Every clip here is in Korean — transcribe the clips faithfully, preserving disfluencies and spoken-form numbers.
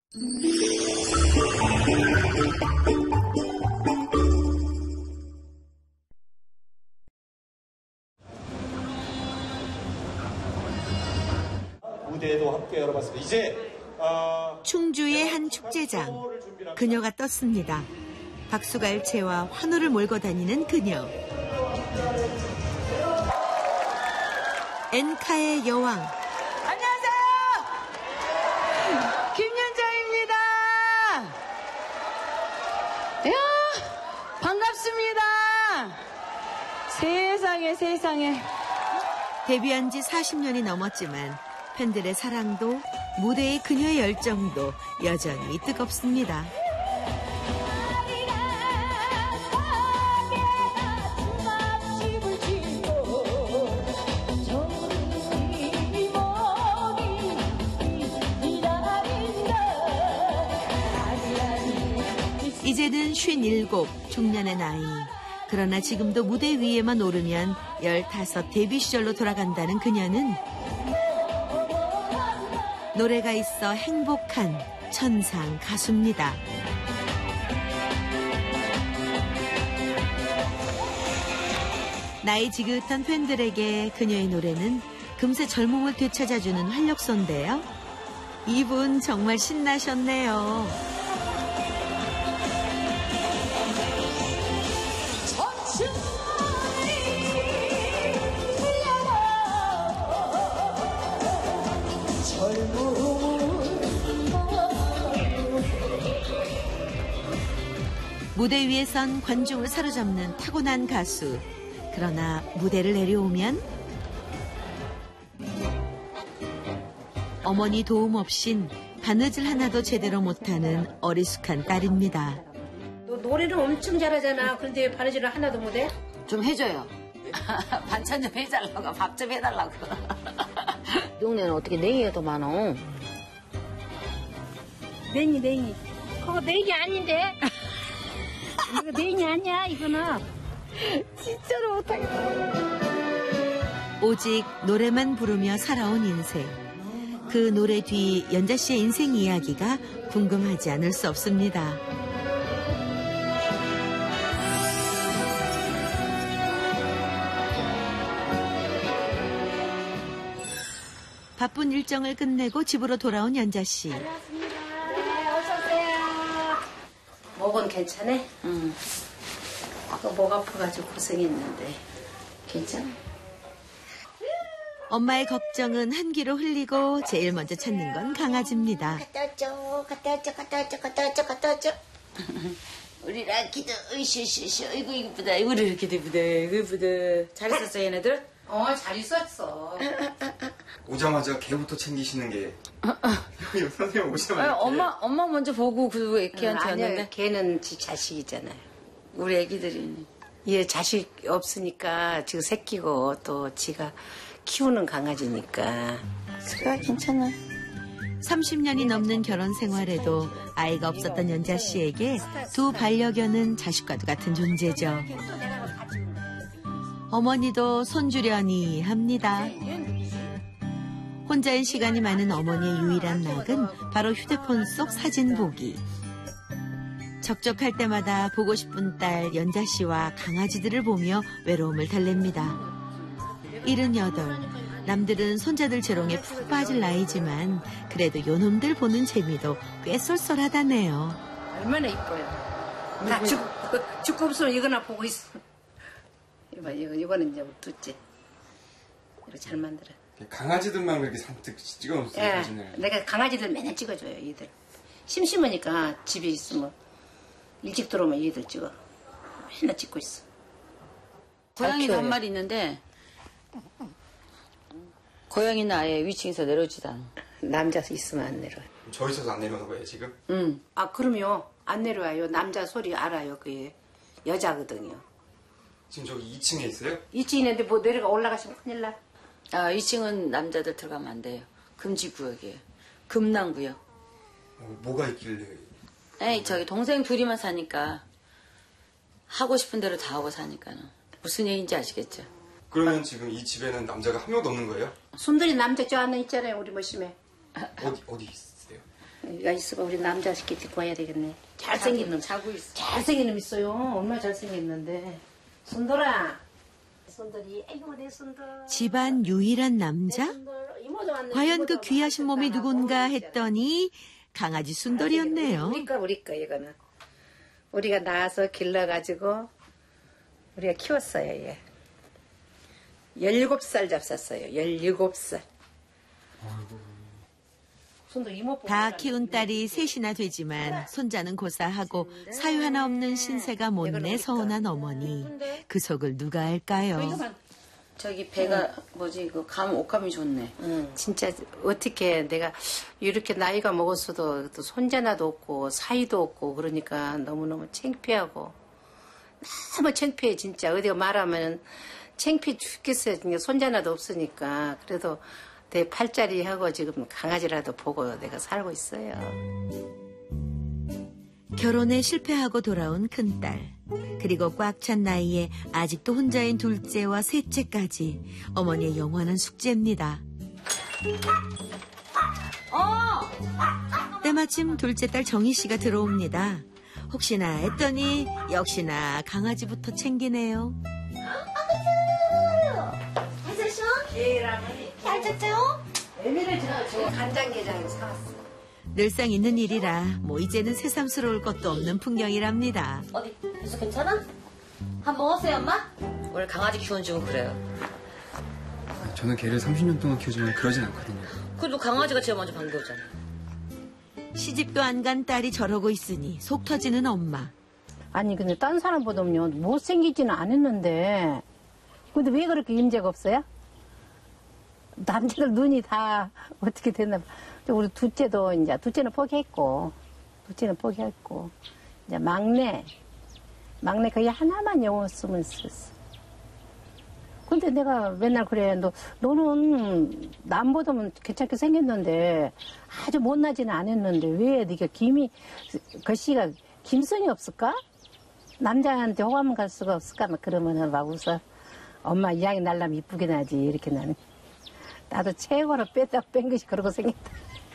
무대도 함께 열어봤습니다. 이제 어... 충주의 한 축제장. 그녀가 떴습니다. 박수갈채와 환호를 몰고 다니는 그녀. 엔카의 여왕. 안녕하세요. 김윤정입니다. 이야, 반갑습니다. 세상에 세상에. 데뷔한 지 사십 년이 넘었지만 팬들의 사랑도 무대의 그녀의 열정도 여전히 뜨겁습니다. 이제는 쉰일곱 중년의 나이. 그러나 지금도 무대 위에만 오르면 열다섯 데뷔 시절로 돌아간다는 그녀는 노래가 있어 행복한 천상 가수입니다. 나이 지긋한 팬들에게 그녀의 노래는 금세 젊음을 되찾아주는 활력소인데요. 이분 정말 신나셨네요. 무대 위에선 관중을 사로잡는 타고난 가수. 그러나 무대를 내려오면 어머니 도움 없인 바느질 하나도 제대로 못하는 어리숙한 딸입니다. 너 노래를 엄청 잘하잖아. 그런데 왜 바느질을 하나도 못해? 좀 해줘요. 반찬 좀 해달라고, 밥 좀 해달라고. 동네는 어떻게 냉이가 더 많어? 냉이, 냉이. 그거 냉이 아닌데? 이거 냉이 아니야, 이거는. 진짜로 못하겠다. 오직 노래만 부르며 살아온 인생. 그 노래 뒤 연자 씨의 인생 이야기가 궁금하지 않을 수 없습니다. 바쁜 일정을 끝내고 집으로 돌아온 연자 씨. 반갑습니다. 어서 오세요. 목은 괜찮아? 응. 아까 목 아파가지고 고생했는데 괜찮아? 엄마의 걱정은 한기로 흘리고 제일 먼저 찾는 건 강아지입니다. 갖다 왔죠, 갖다 왔죠, 갖다 왔죠, 갖다 왔죠, 갖다 왔죠. 우리 라키도 으이슈슈슈 이거 이쁘다. 이거 이렇게 이쁘다. 이거 이쁘다. 잘 있었어 얘네들? 어, 잘 있었어. 오자마자 개부터 챙기시는 게 선생님 오자마자 아니, 엄마 엄마 먼저 보고 그 애기한테 아니야, 왔는데 걔는 지 자식이잖아요. 우리 애기들이 얘 자식 없으니까 지금 새끼고 또 지가 키우는 강아지니까. 그래 괜찮아. 삼십 년이 넘는 결혼 생활에도 아이가 없었던 연자 씨에게 두 반려견은 자식과도 같은 존재죠. 어머니도 손주려니 합니다. 혼자인 시간이 많은 어머니의 유일한 낙은 바로 휴대폰 속 사진 보기. 적적할 때마다 보고 싶은 딸 연자 씨와 강아지들을 보며 외로움을 달랩니다. 일흔여덟. 남들은 손자들 재롱에 푹 빠질 나이지만 그래도 요놈들 보는 재미도 꽤 쏠쏠하다네요. 얼마나 이뻐요. 다 죽, 죽고 없으면 이거나 보고 있어. 이거, 이거, 이거는 이제 둘째. 이거 잘 만들어. 강아지들만 그렇게 잔뜩 찍어놓으세요, 예, 사진을. 내가 강아지들 맨날 찍어줘요, 얘들. 심심하니까 집에 있으면 일찍 들어오면 얘들 찍어. 맨날 찍고 있어. 고양이도 한 마리 있는데 고양이는 아예 위층에서 내려오지도 않아. 남자 있으면 안 내려요. 저 있어서 안 내려오는 거예요, 지금? 응. 아, 그럼요. 안 내려와요. 남자 소리 알아요. 그게 여자거든요. 지금 저기 이 층에 있어요? 이 층 있는데 뭐 내려가 올라가시면 큰일 나. 아, 위층은 남자들 들어가면 안 돼요. 금지 구역이에요. 금난 구역. 어, 뭐가 있길래? 에이, 저기 동생 둘이만 사니까 하고 싶은 대로 다 하고 사니까는 무슨 얘기인지 아시겠죠? 그러면 지금 이 집에는 남자가 한 명도 없는 거예요? 순들이 남자 저 안에 있잖아요. 우리 모심에. 어디 어디 있어요? 여기가 있어봐. 우리 남자 새끼 데리고 와야 되겠네. 잘생긴 놈. 자고 있어. 잘생긴 놈 있어요. 얼마나 잘생겼는데. 순돌아. 순돌이, 아이고 내 순돌. 집안 유일한 남자? 순돌. 이모도 왔네. 과연 이모도 그 귀하신 몸이 왔다. 누군가 어머니 했더니 강아지 순돌이었네요. 우리 거, 우리 거, 이거는. 우리가 낳아서 길러가지고, 우리가 키웠어요, 얘. 열일곱 살 잡쌌어요, 열일곱 살. 손도 이모 다 키운 딸이 셋이나 되지만 손자는 고사하고 사유 하나 없는 신세가 못내 서운한 어머니. 그 속을 누가 알까요? 저기 배가 뭐지 이거 감 옥감이 좋네. 응, 진짜 어떻게 내가 이렇게 나이가 먹었어도 또 손자나도 없고 사이도 없고 그러니까 너무너무 창피하고 너무 창피해 진짜. 어디가 말하면 창피해 죽겠어요. 그러니까 손자나도 없으니까. 그래도 내 팔자리 하고 지금 강아지라도 보고 내가 살고 있어요. 결혼에 실패하고 돌아온 큰딸. 그리고 꽉 찬 나이에 아직도 혼자인 둘째와 셋째까지 어머니의 영원한 숙제입니다. 때마침 둘째 딸 정희 씨가 들어옵니다. 혹시나 했더니 역시나 강아지부터 챙기네요. 잘 잤죠? 애미를 저 간장게장을 사왔어. 늘상 있는 일이라 뭐 이제는 새삼스러울 것도 없는 풍경이랍니다. 어디 그래서 괜찮아? 밥 먹었어요 엄마? 원래 강아지 키우는 집은 그래요. 저는 개를 삼십 년 동안 키우지만 그러진 않거든요. 그래도 강아지가 제일 먼저 반겨오잖아. 시집도 안 간 딸이 저러고 있으니 속 터지는 엄마. 아니 근데 딴 사람보다는요 못생기지는 않았는데 근데 왜 그렇게 임재가 없어요? 남자들 눈이 다 어떻게 됐나 봐. 우리 둘째도 이제 둘째는 포기했고 둘째는 포기했고 이제 막내 막내 거의 하나만 영어 쓰면 썼어. 근데 내가 맨날 그래. 너 너는 남보다는 괜찮게 생겼는데 아주 못나지는 않았는데 왜 네가 김이 글씨가 김선이 없을까? 남자한테 호감 갈 수가 없을까? 막 그러면은 막 웃어. 엄마 이야기 날라면 이쁘게 나지 이렇게 나는. 나도 최고로 뺐다 뺀 것이 그러고 생겼다.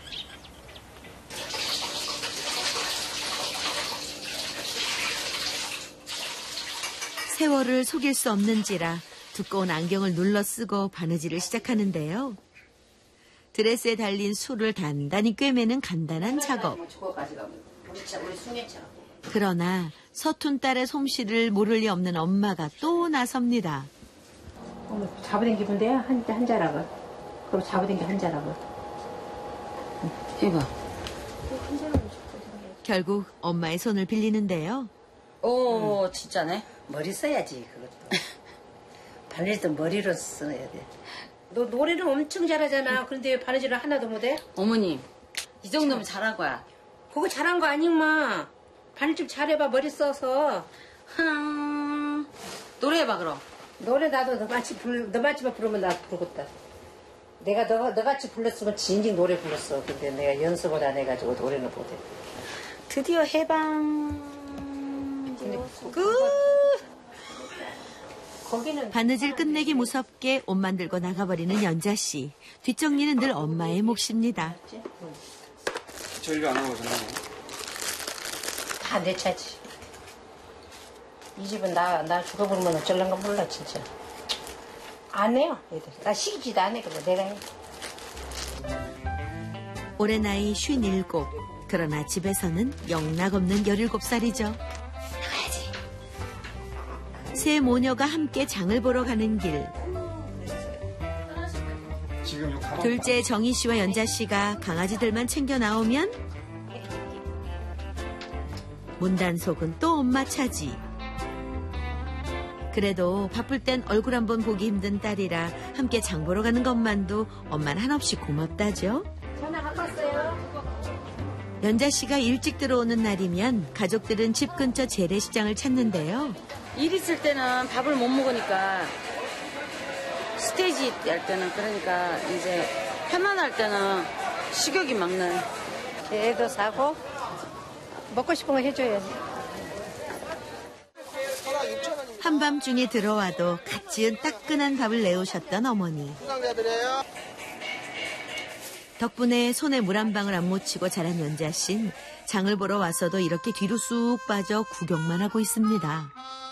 세월을 속일 수 없는지라 두꺼운 안경을 눌러 쓰고 바느질을 시작하는데요. 드레스에 달린 술을 단단히 꿰매는 간단한 작업. 그러나 서툰 딸의 솜씨를 모를 리 없는 엄마가 또 나섭니다. 어머, 잡아당기면 한, 한 자락을. 그럼 잡아당기 한 자락을. 이거. 결국 엄마의 손을 빌리는데요. 오 진짜네. 머리 써야지, 그것도. 바느질도 머리로 써야 돼. 너 노래를 엄청 잘하잖아. 그런데 왜 바느질을 하나도 못해? 어머님 이 정도면 잘한 거야. 그거 잘한 거 아니마. 바느질 좀 잘해봐, 머리 써서. 흠... 노래해봐 그럼. 노래 나도 너같이 불, 너같이만 부르면 나 부르겠다. 내가 너, 너같이 불렀으면 진즉 노래 불렀어. 근데 내가 연습을 안 해가지고 노래는 못해. 드디어 해방. 그 거기는 바느질 끝내기 무섭게 옷 만들고 나가버리는 연자 씨. 뒷정리는 늘 엄마의 몫입니다. 저 일 안 하고 오셨나요? 다 내 차지. 이 집은 나, 나 죽어버리면 어쩔란가 몰라, 진짜. 안 해요, 애들. 나 시키지도 안 해, 그거 내가 해. 올해 나이 쉰일곱. 그러나 집에서는 영락없는 열일곱 살이죠. 세 모녀가 함께 장을 보러 가는 길. 지금 요 가방 둘째 정희 씨와 연자 씨가 강아지들만 챙겨 나오면 문단속은 또 엄마 차지. 그래도 바쁠 땐 얼굴 한번 보기 힘든 딸이라 함께 장 보러 가는 것만도 엄마는 한없이 고맙다죠. 전화 갖고 왔어요. 연자 씨가 일찍 들어오는 날이면 가족들은 집 근처 재래시장을 찾는데요. 일 있을 때는 밥을 못 먹으니까 스테이지 할 때는 그러니까 이제 편안할 때는 식욕이 막는. 개도 사고 먹고 싶은 거 해줘야지. 한밤중에 들어와도 갓 지은 따끈한 밥을 내오셨던 어머니. 덕분에 손에 물 한 방울 안 묻히고 자란 연자 씨는 장을 보러 와서도 이렇게 뒤로 쑥 빠져 구경만 하고 있습니다.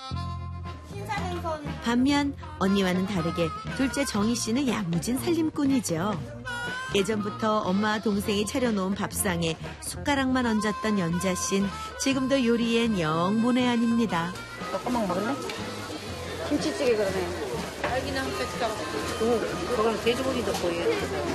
반면 언니와는 다르게 둘째 정희 씨는 야무진 살림꾼이죠. 예전부터 엄마와 동생이 차려놓은 밥상에 숟가락만 얹었던 연자 씨는 지금도 요리엔 영 문외한입니다. 너 꼬막 먹을래? 김치찌개 그러네. 딸기나 한 가지 까봐. 그, 그건 돼지고기도 보여요.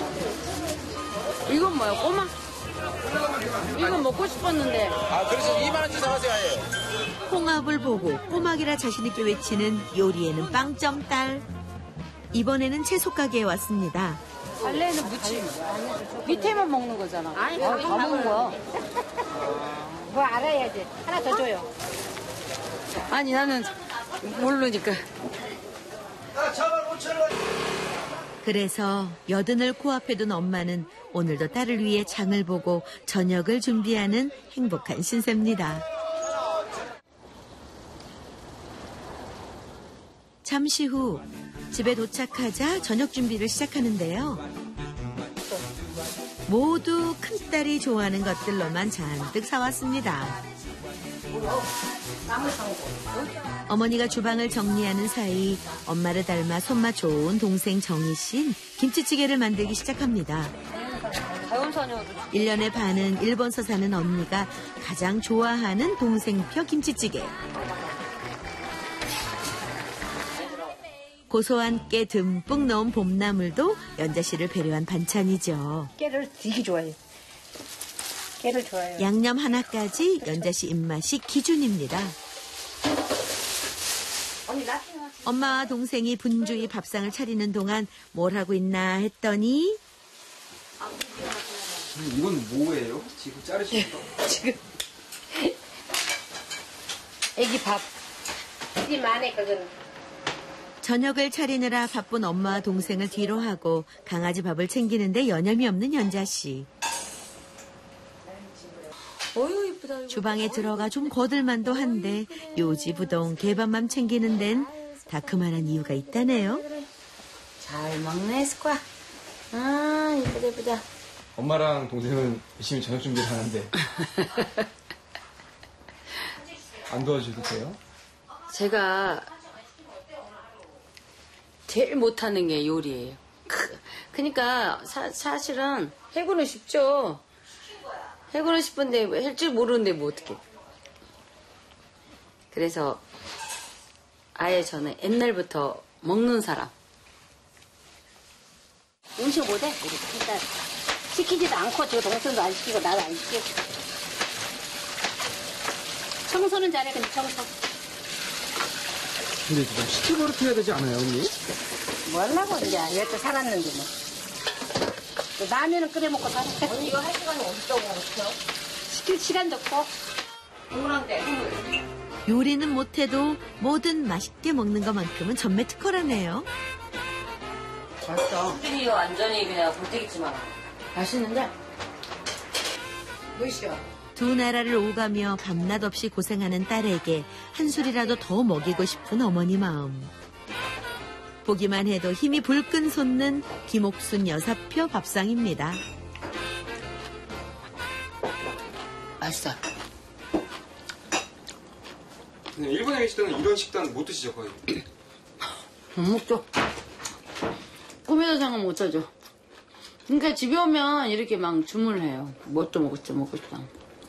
이건 뭐야, 꼬마? 이건 먹고 싶었는데. 아, 그래서 이만 원치 사가세요, 아예. 홍합을 보고 꼬막이라 자신있게 외치는 요리에는 빵점 딸. 이번에는 채소 가게에 왔습니다. 달래는 무침. 밑에만 먹는 거잖아. 아니, 다 먹는 거야. 뭐 알아야지. 하나 더 줘요. 아니, 나는 모르니까. 그래서 여든을 코앞에 둔 엄마는 오늘도 딸을 위해 장을 보고 저녁을 준비하는 행복한 신세입니다. 잠시 후 집에 도착하자 저녁 준비를 시작하는데요. 모두 큰딸이 좋아하는 것들로만 잔뜩 사왔습니다. 어머니가 주방을 정리하는 사이 엄마를 닮아 손맛 좋은 동생 정희 씨는 김치찌개를 만들기 시작합니다. 일 년의 반은 일본서 사는 언니가 가장 좋아하는 동생표 김치찌개. 고소한 깨 듬뿍 넣은 봄나물도 연자 씨를 배려한 반찬이죠. 깨를 되게 좋아해요. 깨를 좋아해요. 양념 하나까지 연자 씨 입맛이 기준입니다. 엄마와 동생이 분주히 밥상을 차리는 동안 뭘 하고 있나 했더니 이건 뭐예요? 지금 자르신 거? 지금 애기 밥. 이 만에 그건. 저녁을 차리느라 바쁜 엄마와 동생을 뒤로 하고 강아지 밥을 챙기는데 여념이 없는 연자 씨. 어유 이쁘다. 주방에 들어가 좀 거들만도 한데 요지부동 개밥만 챙기는 데는 다 그만한 이유가 있다네요. 잘 먹네, 스과. 아, 이쁘다, 이쁘다. 엄마랑 동생은 열심히 저녁 준비를 하는데 안 도와줘도 돼요? 제가 제일 못하는 게 요리예요. 그러니까 사, 사실은 해고는 쉽죠. 해고는 싶은데 할 줄 모르는데 뭐 어떡해. 그래서 아예 저는 옛날부터 먹는 사람. 음식 못해? 일단 시키지도 않고 저 동생도 안 시키고 나도 안 시키고. 청소는 잘해. 근데 청소. 근데 좀 시켜버릇 해야 되지 않아요, 언니? 뭐 하려고 이제 여태 살았는데 뭐. 또 라면은 끓여 먹고 살았어. 언니 이거 할 시간이 어딨다고 그래요? 시킬 시간도 없고. 동그란데. 요리는 못해도 뭐든 맛있게 먹는 것만큼은 전매 특허라네요. 맛있어. 수준이 완전히 그냥 불태기지만 맛있는데? 뭐시여? 두 나라를 오가며 밤낮 없이 고생하는 딸에게 한 술이라도 더 먹이고 싶은 어머니 마음. 보기만 해도 힘이 불끈 솟는 김옥순 여사표 밥상입니다. 맛있어. 근데 일본에 계실 때는 이런 식단 못 드시죠, 거의? 못 먹죠. 꿈에도 상관 못 하죠. 그러니까 집에 오면 이렇게 막 주문을 해요. 뭣도 먹고 싶다, 먹고 싶다.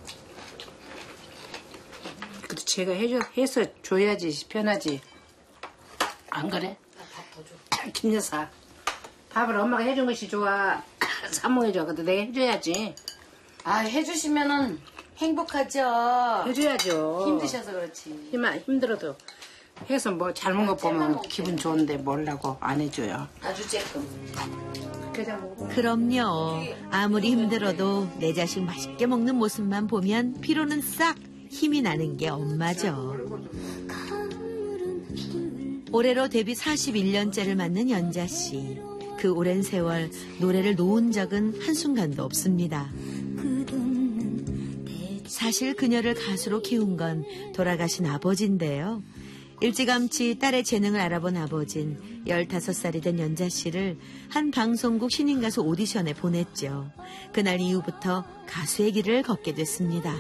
그래도 제가 해줘, 해서 줘야지 편하지. 안 그래? 김 여사. 밥을 엄마가 해준 것이 좋아. 사모해줘. 근데 내가 해줘야지. 아, 해주시면은 행복하죠. 해줘야죠. 힘드셔서 그렇지. 힘, 힘들어도 해서 뭐 잘못 것 보면 기분 좋은데 뭘라고 안 해줘요. 아주 쬐끔. 그냥 먹고. 그럼요. 아무리 힘들어도 내 자식 맛있게 먹는 모습만 보면 피로는 싹 힘이 나는 게 엄마죠. 올해로 데뷔 사십일 년째를 맞는 연자 씨. 그 오랜 세월 노래를 놓은 적은 한순간도 없습니다. 사실 그녀를 가수로 키운 건 돌아가신 아버지인데요. 일찌감치 딸의 재능을 알아본 아버진 열다섯 살이 된 연자 씨를 한 방송국 신인 가수 오디션에 보냈죠. 그날 이후부터 가수의 길을 걷게 됐습니다.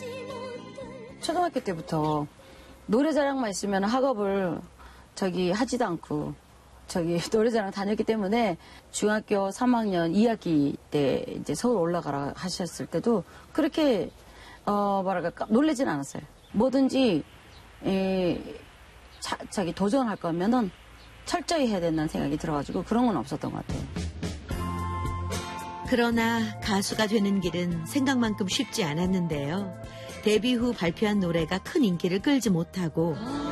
초등학교 때부터 노래자랑만 있으면 학업을 저기 하지도 않고 저기 노래자랑 다녔기 때문에 중학교 삼 학년 이 학기 때 이제 서울 올라가라 하셨을 때도 그렇게 어 뭐랄까 놀라진 않았어요. 뭐든지 에, 자, 자기 도전할 거면은 철저히 해야 된다는 생각이 들어가지고 그런 건 없었던 것 같아요. 그러나 가수가 되는 길은 생각만큼 쉽지 않았는데요. 데뷔 후 발표한 노래가 큰 인기를 끌지 못하고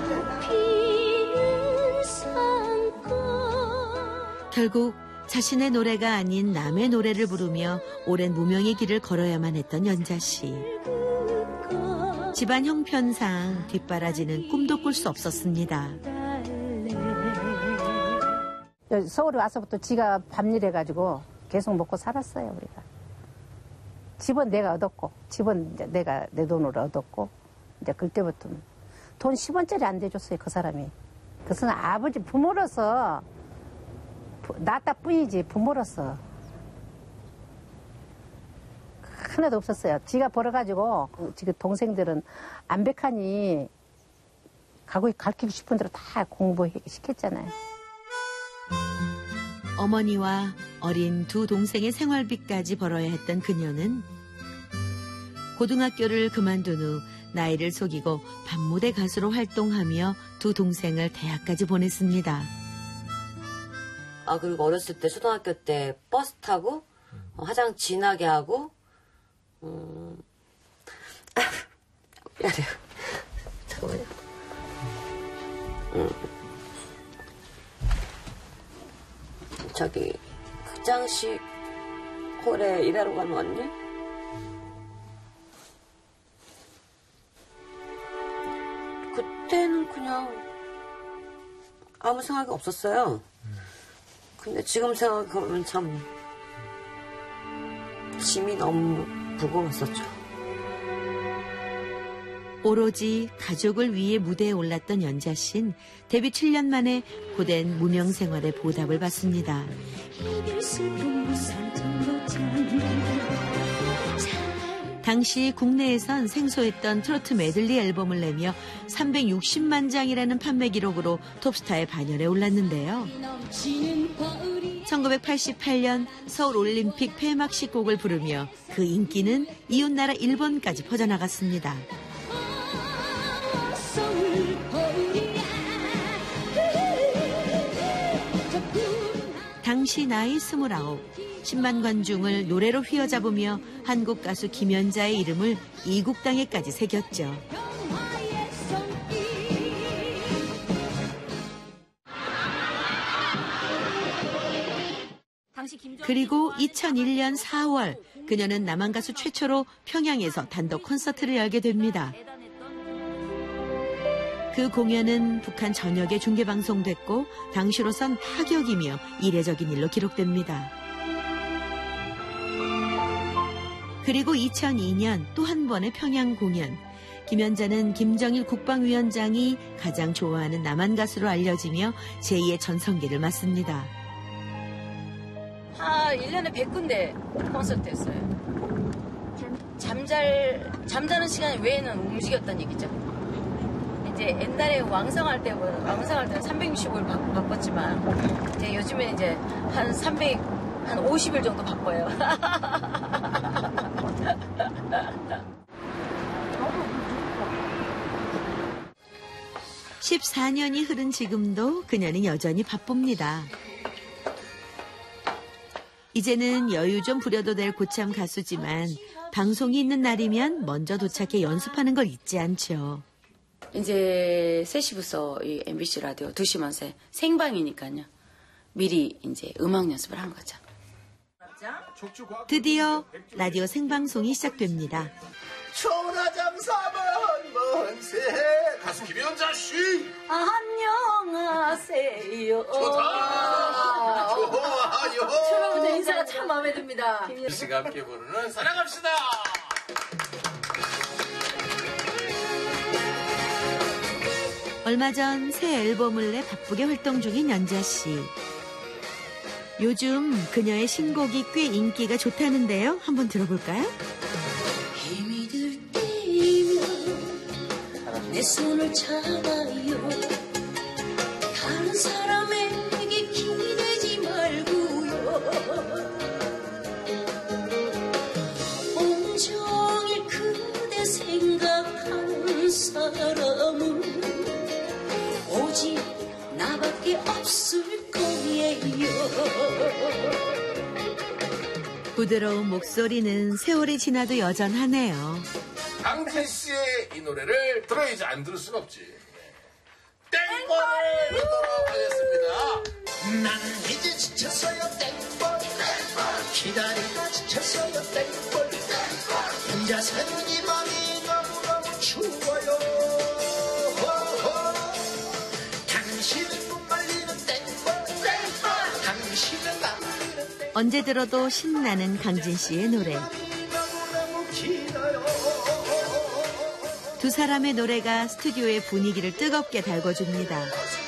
결국 자신의 노래가 아닌 남의 노래를 부르며 오랜 무명의 길을 걸어야만 했던 연자 씨. 집안 형편상 뒷바라지는 꿈도 꿀 수 없었습니다. 서울에 와서부터 지가 밤일해가지고 계속 먹고 살았어요, 우리가. 집은 내가 얻었고, 집은 이제 내가 내 돈으로 얻었고, 이제 그때부터 돈 십 원짜리 안 대줬어요, 그 사람이. 그것은 아버지 부모로서, 낳았다 뿐이지, 부모로서. 하나도 없었어요. 지가 벌어가지고, 지금 동생들은 암백하니 가고 가르치고 싶은 대로 다 공부시켰잖아요. 어머니와 어린 두 동생의 생활비까지 벌어야 했던 그녀는 고등학교를 그만둔 후 나이를 속이고 밤무대 가수로 활동하며 두 동생을 대학까지 보냈습니다. 아 그리고 어렸을 때 초등학교 때 버스 타고 어, 화장 진하게 하고 음... 미안해요. 잠깐만요. 음. 저기 극장식 홀에 일하러 가는 언니? 그때는 그냥 아무 생각이 없었어요. 근데 지금 생각하면 참 짐이 너무 무거웠었죠. 오로지 가족을 위해 무대에 올랐던 연자 씨는 데뷔 칠 년 만에 고된 무명 생활의 보답을 받습니다. 당시 국내에선 생소했던 트로트 메들리 앨범을 내며 삼백육십만 장이라는 판매 기록으로 톱스타의 반열에 올랐는데요. 천구백팔십팔 년 서울올림픽 폐막식 곡을 부르며 그 인기는 이웃나라 일본까지 퍼져나갔습니다. 당시 나이 스물아홉, 십만 관중을 노래로 휘어잡으며 한국 가수 김연자의 이름을 이국당에까지 새겼죠. 그리고 이천일 년 사월, 그녀는 남한 가수 최초로 평양에서 단독 콘서트를 열게 됩니다. 그 공연은 북한 전역에 중계방송됐고 당시로선 파격이며 이례적인 일로 기록됩니다. 그리고 이천이 년 또 한 번의 평양 공연. 김연자는 김정일 국방위원장이 가장 좋아하는 남한 가수로 알려지며 제이의 전성기를 맞습니다. 아, 일 년에 백 군데 콘서트였어요. 잠잘, 잠자는 시간 외에는 움직였다는 얘기죠. 이제 옛날에 왕성할 때, 왕성할 때는 삼백육십 일 바빴지만, 이제 요즘에는 이제 한 삼백, 한 오십 일 정도 바빠요. 십사 년이 흐른 지금도 그녀는 여전히 바쁩니다. 이제는 여유 좀 부려도 될 고참 가수지만 방송이 있는 날이면 먼저 도착해 연습하는 걸 잊지 않죠. 이제 세 시부터 이 엠비씨 라디오 두 시만 새 생방이니까요. 미리 이제 음악 연습을 한 거죠. 드디어 라디오 생방송이 시작됩니다. 천하장사만 만세 가수 김연자 씨. 안녕하세요. 좋다. 좋아요. 처음부터 인사가 참 마음에 듭니다. 김 씨가 함께 부르는 사랑합시다. 얼마 얼마 전 새 앨범을 내 바쁘게 활동 중인 연자 씨. 요즘 그녀의 신곡이 꽤 인기가 좋다는데요. 한번 들어볼까요? 힘이 들 때면 내 손을 잡아요. 다른 사람에게 기대지 말고요. 온종일 그대 생각하는 사람은 오직 나밖에 없을 거예요. 부드러운 목소리는 세월이 지나도 여전하네요. 강진 씨의 이 노래를 들어야지 안 들을 순 없지. 땡벌을 듣도록 하겠습니다. 나는 이제 지쳤어요 땡벌 기다리다 지쳤어요 땡벌 혼자 사는 이 밤이 너무너무 추워요 당신은 못 말리는 땡벌 당신은 안 말리는 땡벌 언제 들어도 신나는 강진 씨의 노래. 너무너무 길어요 두 사람의 노래가 스튜디오의 분위기를 뜨겁게 달궈줍니다.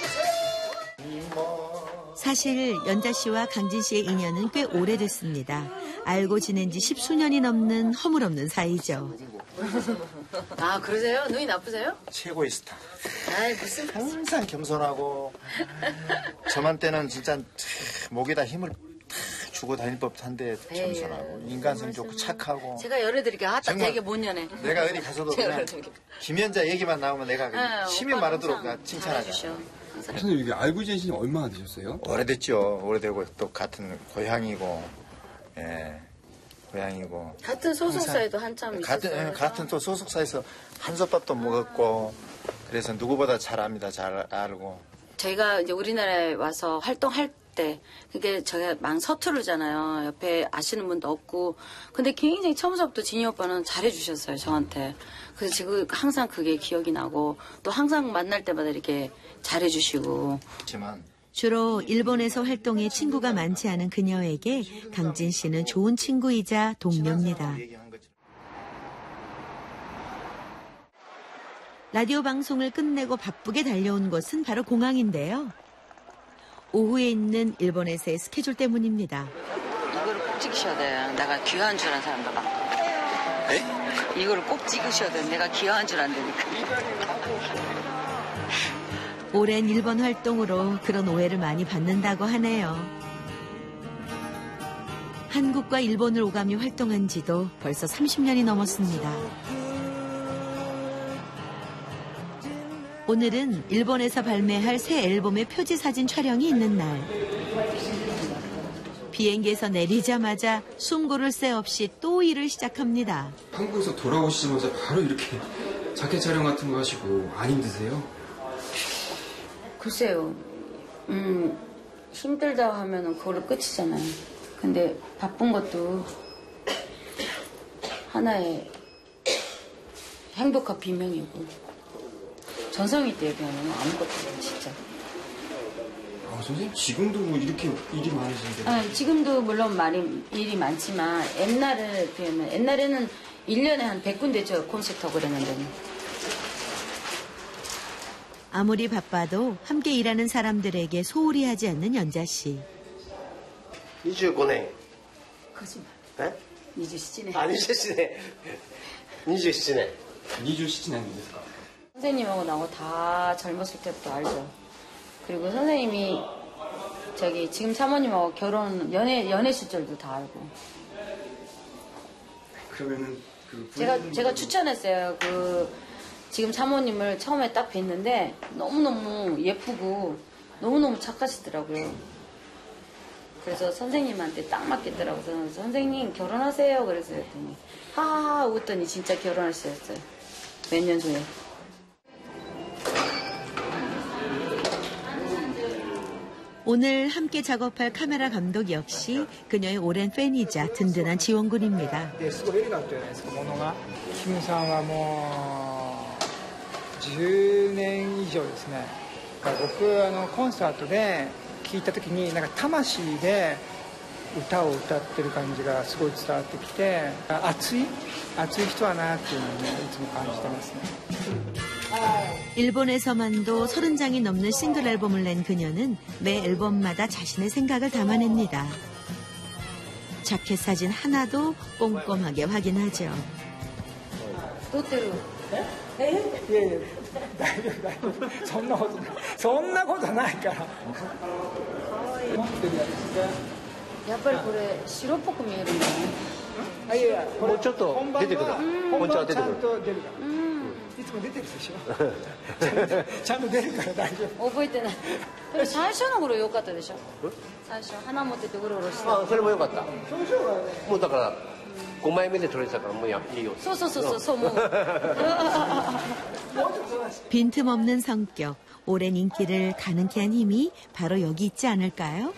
사실 연자 씨와 강진 씨의 인연은 꽤 오래됐습니다. 알고 지낸 지 십수년이 넘는 허물없는 사이죠. 아, 그러세요? 눈이 나쁘세요? 최고의 스타. 아이, 무슨. 항상 겸손하고 저만 때는 진짜 목에다 힘을 주고 다닐 법한데 겸손하고 인간성 좋고 착하고. 제가 열어드릴게요. 아, 딱 정말 되게 못 연해. 내가 어디 가서도 제가 그냥 열어드릴게요. 김연자 얘기만 나오면 내가 그냥 네, 심히 오빠는 말하도록 항상 칭찬하잖아. 잘해주셔. 선생님 이게 알고 지내신 지 얼마나 되셨어요? 오래됐죠. 오래되고 또 같은 고향이고, 예, 고향이고. 같은 소속사에도 한참 같은 있었어요. 예, 같은 또 소속사에서 한솥밥도 먹었고, 그래서 누구보다 잘 압니다. 잘 알고. 저희가 이제 우리나라에 와서 활동할 때, 그게 저희가 많이 서투르잖아요. 옆에 아시는 분도 없고. 근데 굉장히 처음부터 진이 오빠는 잘해주셨어요, 저한테. 그래서 지금 항상 그게 기억이 나고, 또 항상 만날 때마다 이렇게 잘해주시고. 그렇지만 주로 일본에서 활동해 친구가 많지 않은 그녀에게 강진 씨는 좋은 친구이자 동료입니다. 얘기한 거지. 라디오 방송을 끝내고 바쁘게 달려온 곳은 바로 공항인데요. 오후에 있는 일본에서의 스케줄 때문입니다. 이거를 꼭 찍으셔야 돼. 내가 귀화한 줄 아는 사람들 많고. 에? 이거를 꼭 찍으셔야 돼. 내가 귀화한 줄 안다니까. 오랜 일본 활동으로 그런 오해를 많이 받는다고 하네요. 한국과 일본을 오가며 활동한 지도 벌써 삼십년이 넘었습니다. 오늘은 일본에서 발매할 새 앨범의 표지 사진 촬영이 있는 날. 비행기에서 내리자마자 숨고를 새 없이 또 일을 시작합니다. 한국에서 돌아오시자마자 바로 이렇게 자켓 촬영 같은 거 하시고 안 힘드세요? 글쎄요. 음, 힘들다 하면은 그걸로 끝이잖아요. 근데 바쁜 것도 하나의 행복한 비명이고. 전성기 때 얘기하면 아무것도 없어요, 진짜. 아, 선생님 지금도 뭐 이렇게 일이 많으신데. 아, 지금도 물론 말이, 일이 많지만 옛날에 비하면 옛날에는 일 년에 한 백 군데 저 콘서트하고 그랬는데. 아무리 바빠도 함께 일하는 사람들에게 소홀히 하지 않는 연자 씨. 이십오 년 거짓말. 네? 이십칠 년. 아 이십칠 년 이십칠 년 이주 시즌 아닙니까? 선생님하고 나하고 다 젊었을 때부터 알죠. 그리고 선생님이 저기 지금 사모님하고 결혼 연애 연애 시절도 다 알고. 그러면은 그 제가 제가 추천했어요. 그 지금 사모님을 처음에 딱 뵀는데 너무 너무 예쁘고 너무 너무 착하시더라고요. 그래서 선생님한테 딱 맞겠더라고요. 그래서 선생님 결혼하세요. 그래서 했더니 하하하 웃더니 진짜 결혼하셨어요. 몇 년 전에. 오늘 함께 작업할 카메라 감독 역시 그녀의 오랜 팬이자 든든한 지원군입니다. すごいエレガントじゃないですか、ものが。キムさんはもうじゅうねん以上ですね。僕あのコンサートで聴いた時になんか魂で歌を歌ってる感じがすごい伝わってきて、熱い熱い人はなっていうのをねいつも感じてますね。 일본에서만도 서른 장이 넘는 싱글 앨범을 낸 그녀는 매 앨범마다 자신의 생각을 담아냅니다. 자켓 사진 하나도 꼼꼼하게 확인하죠. 太ってる。 いやいや大丈夫大丈夫そんなことないそんなことないから持ってるやつでやっぱりこれ白っぽく見えるんだね。 あいやいやもうちょっと出てくる本番は本番は出てくるちゃんと出るからいつも出てるでしょちゃんと出るから大丈夫覚えてない。でも最初の頃良かったでしょ。最初花持っててうろうろして。 あそれもよかったもうだからごまいめで取れてたからもうやいいよそうそうそうそうそうもう。 빈틈없는 성격, 오랜 인기를 가능케 한 힘이 바로 여기 있지 않을까요?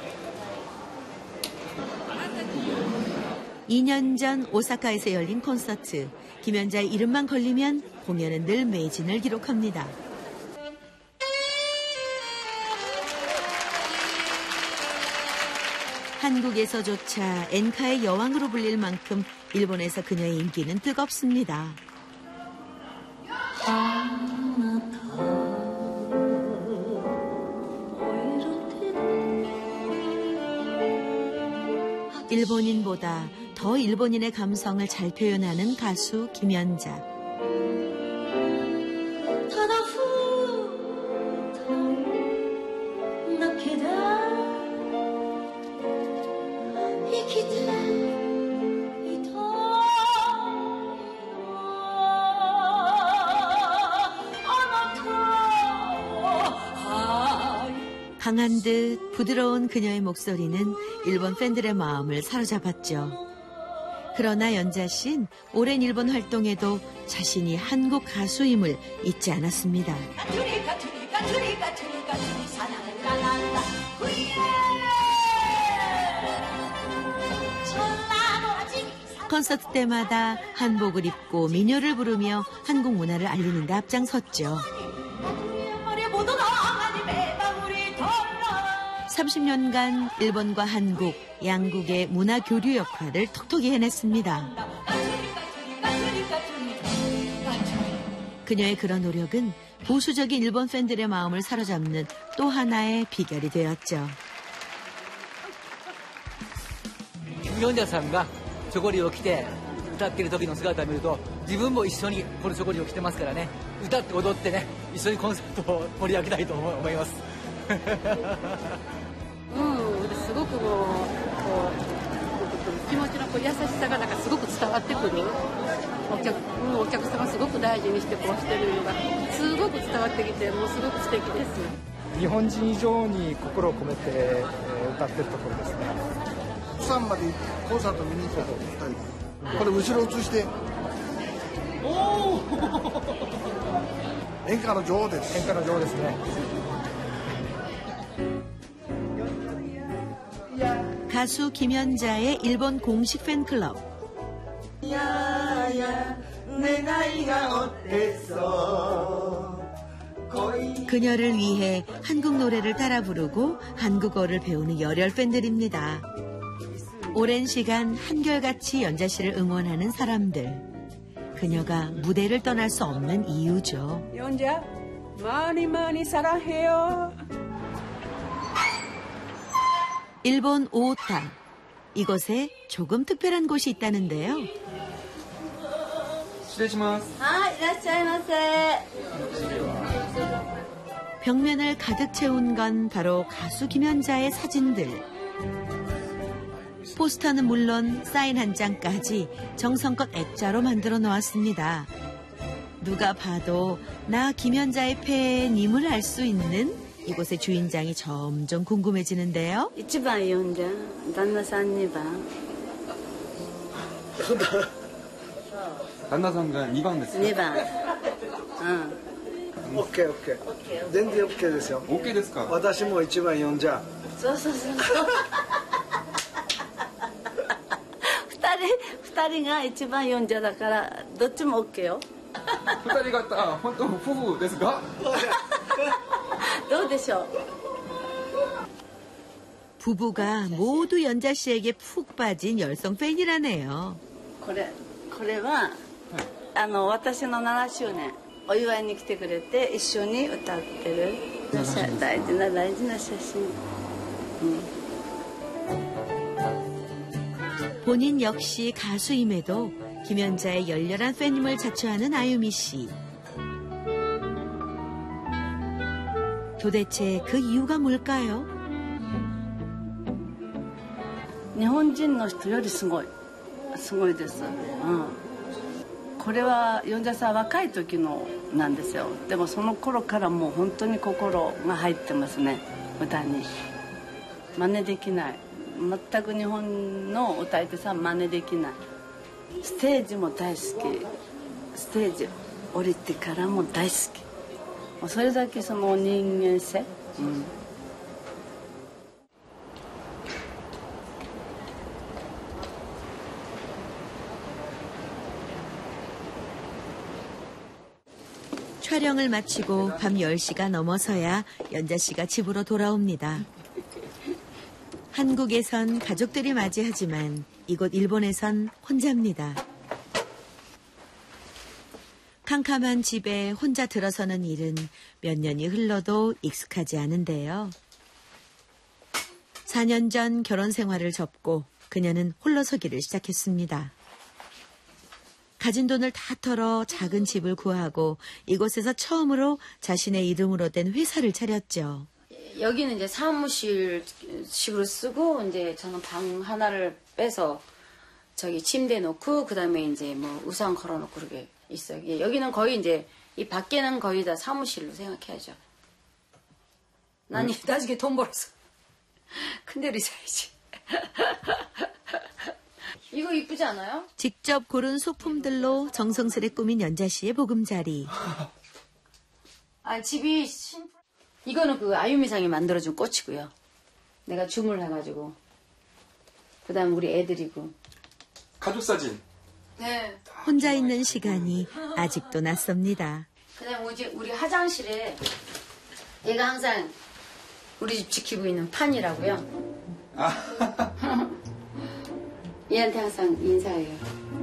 이 년 전 오사카에서 열린 콘서트. 김연자의 이름만 걸리면 공연은 늘 매진을 기록합니다. 한국에서조차 엔카의 여왕으로 불릴 만큼 일본에서 그녀의 인기는 뜨겁습니다. 일본인보다 더 일본인의 감성을 잘 표현하는 가수 김연자. 강한 듯 부드러운 그녀의 목소리는 일본 팬들의 마음을 사로잡았죠. 그러나 연자 씨는 오랜 일본 활동에도 자신이 한국 가수임을 잊지 않았습니다. 콘서트 때마다 한복을 입고 민요를 부르며 한국 문화를 알리는 데 앞장섰죠. 삼십 년간 일본과 한국, 양국의 문화 교류 역할을 톡톡히 해냈습니다. 그녀의 그런 노력은 보수적인 일본 팬들의 마음을 사로잡는 또 하나의 비결이 되었죠. 김연자さんがチョゴリを着て歌ってる時の姿を見ると自分も一緒にこのチョゴリを着てますからね歌って踊ってね一緒にコンサートを盛り上げたいと思います。 うん、すごくもうこう気持ちのこう優しさがなんかすごく伝わってくるお客、うん、お客様すごく大事にしてこうしてるのがすごく伝わってきてもうすごく素敵です。 日本人以上に心を込めて、えー、歌ってるところですね。 釜山までコンサート見に行ったとふたりこれ後ろ映しておお演歌の女王です。 演歌の女王ですね。 가수 김연자의 일본 공식 팬클럽. 그녀를 위해 한국 노래를 따라 부르고 한국어를 배우는 열혈 팬들입니다. 오랜 시간 한결같이 연자 씨를 응원하는 사람들. 그녀가 무대를 떠날 수 없는 이유죠. 연자, 많이 많이 사랑해요. 일본 오타. 이곳에 조금 특별한 곳이 있다는데요. 실례시마스. 아, 이라시아이마세. 벽면을 가득 채운 건 바로 가수 김연자의 사진들. 포스터는 물론 사인 한 장까지 정성껏 액자로 만들어 놓았습니다. 누가 봐도 나 김연자의 팬임을 알 수 있는 이곳의 주인장이 점점 궁금해지는데요. 일 번 연자,旦那さん 이 번. 旦那さんがにばんですか? 이 번. 응. 오케이, 오케이. 全然 오케이 ですよ. 오케이 ですか? 私もいちばん연자. そうそうそう。二人、二人が一番연자だからどっちも 오케이 よ. 二人方本当夫婦ですか? どうでしょう? 부부가 모두 연자 씨에게 푹 빠진 열성 팬이라네요. これ、これは、あの、私のななしゅうねん。 お祝いに来てくれて一緒に歌ってる大事な大事な写真。 본인 역시 가수임에도 김연자의 열렬한 팬임을 자처하는 아유미 씨. 도대체 그 이유가 뭘까요? 日本人の人よりすごいすごいです。うん。これはヨンジャさん若い時のなんですよ。でもその頃からもう本当に心が入ってますね、歌に。真似できない。全く日本の歌い手さん真似できない。ステージも大好き。ステージ降りてからも大好き。もうそれだけその人間性。うん。 촬영을 마치고 밤 열 시가 넘어서야 연자 씨가 집으로 돌아옵니다. 한국에선 가족들이 맞이하지만 이곳 일본에선 혼자입니다. 캄캄한 집에 혼자 들어서는 일은 몇 년이 흘러도 익숙하지 않은데요. 사 년 전 결혼 생활을 접고 그녀는 홀로서기를 시작했습니다. 가진 돈을 다 털어 작은 집을 구하고 이곳에서 처음으로 자신의 이름으로 된 회사를 차렸죠. 여기는 이제 사무실식으로 쓰고 이제 저는 방 하나를 빼서 저기 침대 놓고 그다음에 이제 뭐 우산 걸어놓고 그렇게 있어요. 예, 여기는 거의 이제 이 밖에는 거의 다 사무실로 생각해야죠. 난 음. 나중에 돈 벌어서 큰 데로 살지. 이거 이쁘지 않아요? 직접 고른 소품들로 정성스레 꾸민 연자 씨의 보금자리. 아 집이 심... 이거는 그 아유미상이 만들어준 꽃이고요. 내가 주문해가지고. 그다음 우리 애들이고. 가족 사진. 네. 혼자 있는 시간이 아직도 낯섭니다. 그다음 우리 우리 화장실에 얘가 항상 우리 집 지키고 있는 판이라고요. 아. 얘한테 항상 인사해요.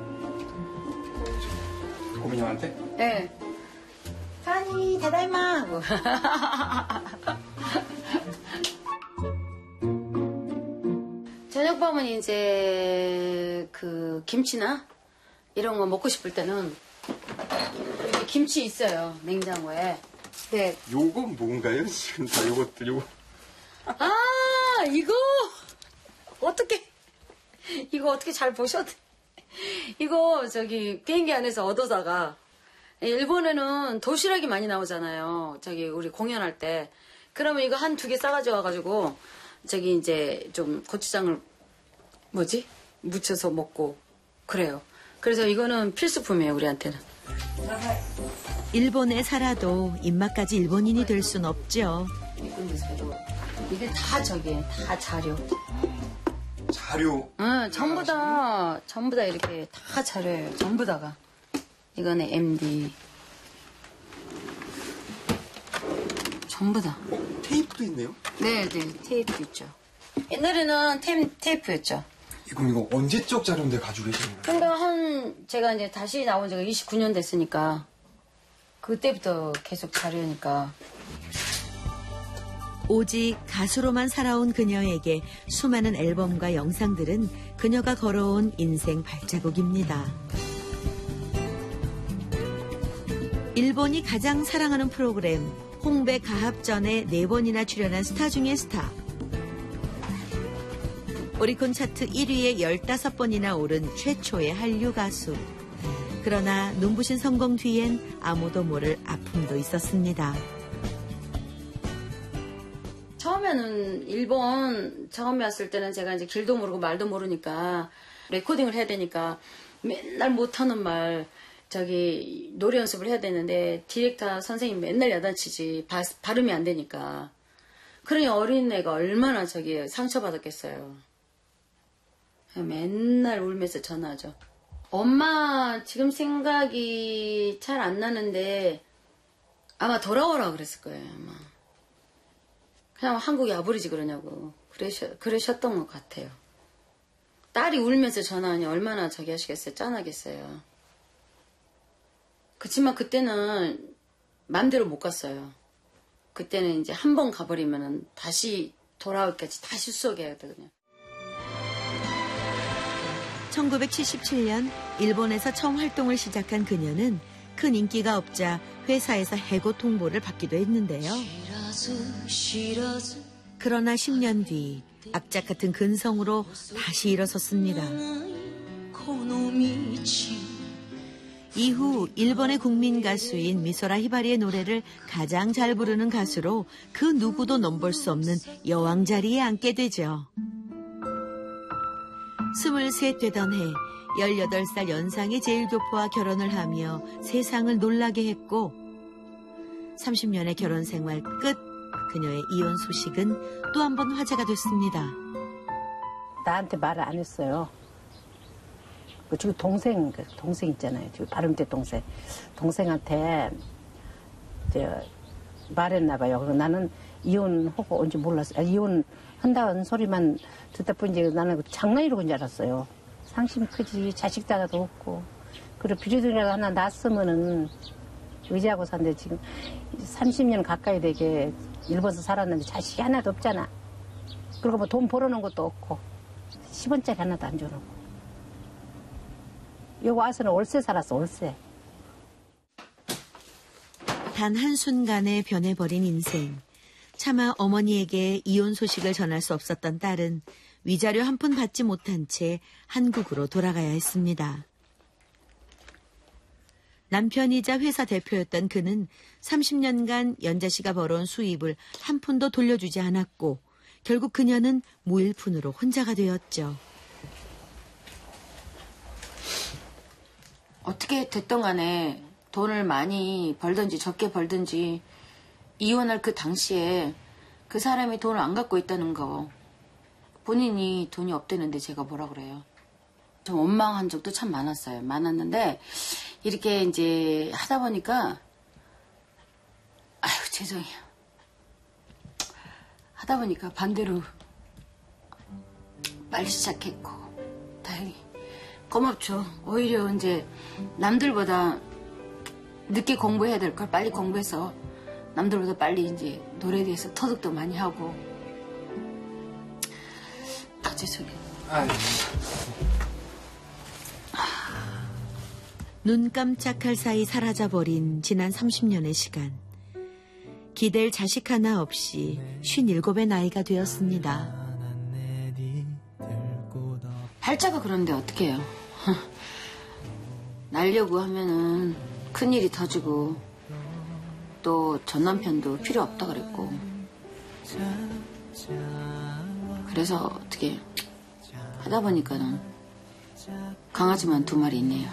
고민이 형한테? 네. 파니 다다이마 하고. 저녁밥은 이제 그 김치나 이런 거 먹고 싶을 때는 여기 김치 있어요 냉장고에. 네. 요건 뭔가요? 지금 다 요것들 요거. 아 이거 어떻게? 이거 어떻게 잘 보셨? 이거 저기 비행기 안에서 얻어다가 일본에는 도시락이 많이 나오잖아요. 저기 우리 공연할 때. 그러면 이거 한 두 개 싸가지고 와가지고 저기 이제 좀 고추장을 뭐지? 묻혀서 먹고 그래요. 그래서 이거는 필수품이에요 우리한테는. 일본에 살아도 입맛까지 일본인이 될 순 없죠. 이게 다 저기 다 자료. 자료. 응, 전부 다, 전부 다 이렇게 다 자료예요. 전부 다가. 이거는 엠디. 전부 다. 어? 테이프도 있네요? 네, 네, 테이프 있죠. 옛날에는 테, 테이프였죠. 그럼 이거 언제적 자료인데 가지고 계시는 거예요? 그러니까 한, 제가 이제 다시 나온 지가 이십구 년 됐으니까. 그때부터 계속 자료니까. 오직 가수로만 살아온 그녀에게 수많은 앨범과 영상들은 그녀가 걸어온 인생 발자국입니다. 일본이 가장 사랑하는 프로그램 홍배 가합전에 네 번이나 출연한 스타 중의 스타. 오리콘 차트 일 위에 열다섯 번이나 오른 최초의 한류 가수. 그러나 눈부신 성공 뒤엔 아무도 모를 아픔도 있었습니다. 처음에는 일본 처음에 왔을 때는 제가 이제 길도 모르고 말도 모르니까 레코딩을 해야 되니까 맨날 못하는 말 저기 노래 연습을 해야 되는데 디렉터 선생님 맨날 야단치지 바, 발음이 안 되니까. 그러니 어린애가 얼마나 저기 상처받았겠어요. 맨날 울면서 전화하죠. 엄마 지금 생각이 잘 안 나는데 아마 돌아오라 그랬을 거예요. 아마. 그냥 한국이 아버리지 그러냐고 그러셔, 그러셨던 것 같아요. 딸이 울면서 전화하니 얼마나 저기 하시겠어요. 짠하겠어요. 그치만 그때는 마음대로 못 갔어요. 그때는 이제 한 번 가버리면은 다시 돌아올까지 다시 수속해야 되거든요. 천구백칠십칠 년 일본에서 처음 활동을 시작한 그녀는 큰 인기가 없자 회사에서 해고 통보를 받기도 했는데요. 그러나 십 년 뒤 악작 같은 근성으로 다시 일어섰습니다. 이후 일본의 국민 가수인 미소라 히바리의 노래를 가장 잘 부르는 가수로 그 누구도 넘볼 수 없는 여왕 자리에 앉게 되죠. 스물셋 되던 해 열여덟 살 연상의 제일교포와 결혼을 하며 세상을 놀라게 했고 삼십 년의 결혼 생활 끝 그녀의 이혼 소식은 또 한 번 화제가 됐습니다. 나한테 말을 안 했어요. 그 지금 동생, 그 동생 있잖아요. 지금 바른대 동생. 동생한테 이제 말했나 봐요. 그래서 나는 이혼하고 온지 몰랐어요. 아, 이혼한다는 소리만 듣다 보니 나는 장난이로 그런 줄 알았어요. 상심이 크지. 자식도 하나도 없고. 그리고 비료등이라도 하나 낳았으면은 의지하고 산데 지금 삼십 년 가까이 되게 일본에서 살았는데 자식이 하나도 없잖아. 그리고 뭐 돈 벌어놓은 것도 없고 십 원짜리 하나도 안 줘놓고. 여기 와서는 월세 살았어, 월세. 단 한순간에 변해버린 인생. 차마 어머니에게 이혼 소식을 전할 수 없었던 딸은 위자료 한 푼 받지 못한 채 한국으로 돌아가야 했습니다. 남편이자 회사 대표였던 그는 삼십 년간 연자 씨가 벌어온 수입을 한 푼도 돌려주지 않았고 결국 그녀는 무일푼으로 혼자가 되었죠. 어떻게 됐던 간에 돈을 많이 벌든지 적게 벌든지 이혼할 그 당시에 그 사람이 돈을 안 갖고 있다는 거 본인이 돈이 없대는데 제가 뭐라 그래요. 좀 원망한 적도 참 많았어요. 많았는데 이렇게 이제 하다 보니까 아유 죄송해요. 하다 보니까 반대로 빨리 시작했고 다행히 고맙죠. 오히려 이제 남들보다 늦게 공부해야 될 걸 빨리 공부해서 남들보다 빨리 이제 노래에 대해서 터득도 많이 하고. 아, 죄송해요. 눈 깜짝할 사이 사라져버린 지난 삼십 년의 시간. 기댈 자식 하나 없이 쉰일곱의 나이가 되었습니다. 팔자가 그런데 어떻게 해요. 날려고 하면은 큰일이 터지고 또 전 남편도 필요 없다 그랬고 그래서 어떻게 하다 보니까는 강아지만 두 마리 있네요.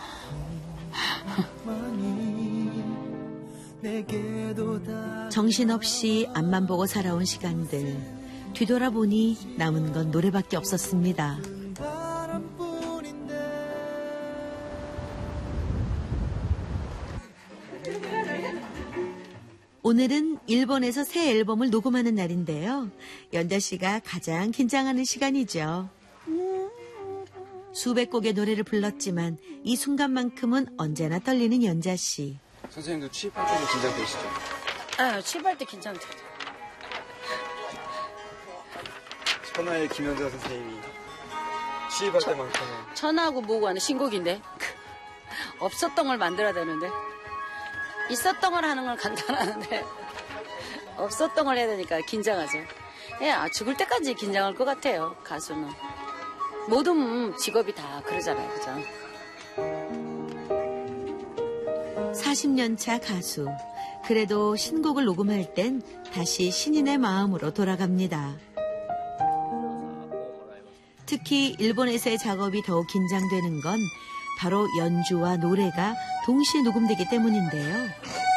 정신없이 앞만 보고 살아온 시간들. 뒤돌아보니 남은 건 노래밖에 없었습니다. 오늘은 일본에서 새 앨범을 녹음하는 날인데요. 연자 씨가 가장 긴장하는 시간이죠. 수백 곡의 노래를 불렀지만 이 순간만큼은 언제나 떨리는 연자 씨. 선생님도 취입할 때도 긴장되시죠? 아, 취입할 때 긴장돼. 천하의 김연자 선생님이 취입할 저, 때만큼은 천하하고 뭐고 하는 신곡인데 없었던 걸 만들어야 되는데 있었던 걸 하는 건 간단하는데 없었던 걸 해야 되니까 긴장하죠. 예, 아, 죽을 때까지 긴장할 것 같아요. 가수는 모든 직업이 다 그러잖아요, 그죠? 사십 년 차 가수. 그래도 신곡을 녹음할 땐 다시 신인의 마음으로 돌아갑니다. 특히 일본에서의 작업이 더욱 긴장되는 건 바로 연주와 노래가 동시에 녹음되기 때문인데요.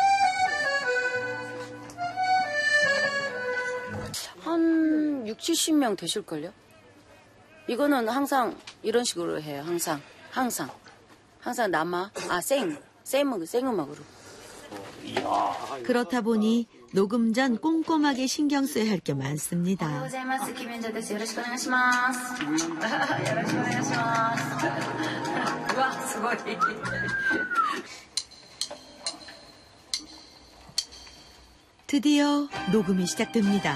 한 육칠십 명 되실걸요? 이거는 항상 이런 식으로 해요. 항상. 항상. 항상 남아. 아, 생. 생, 생음악으로. 그렇다 보니 녹음 전 꼼꼼하게 신경 써야 할 게 많습니다. 안녕하세요. 김연자です. よろしくお願いします. よろしくお願いします. 우와, すごい. 드디어 녹음이 시작됩니다.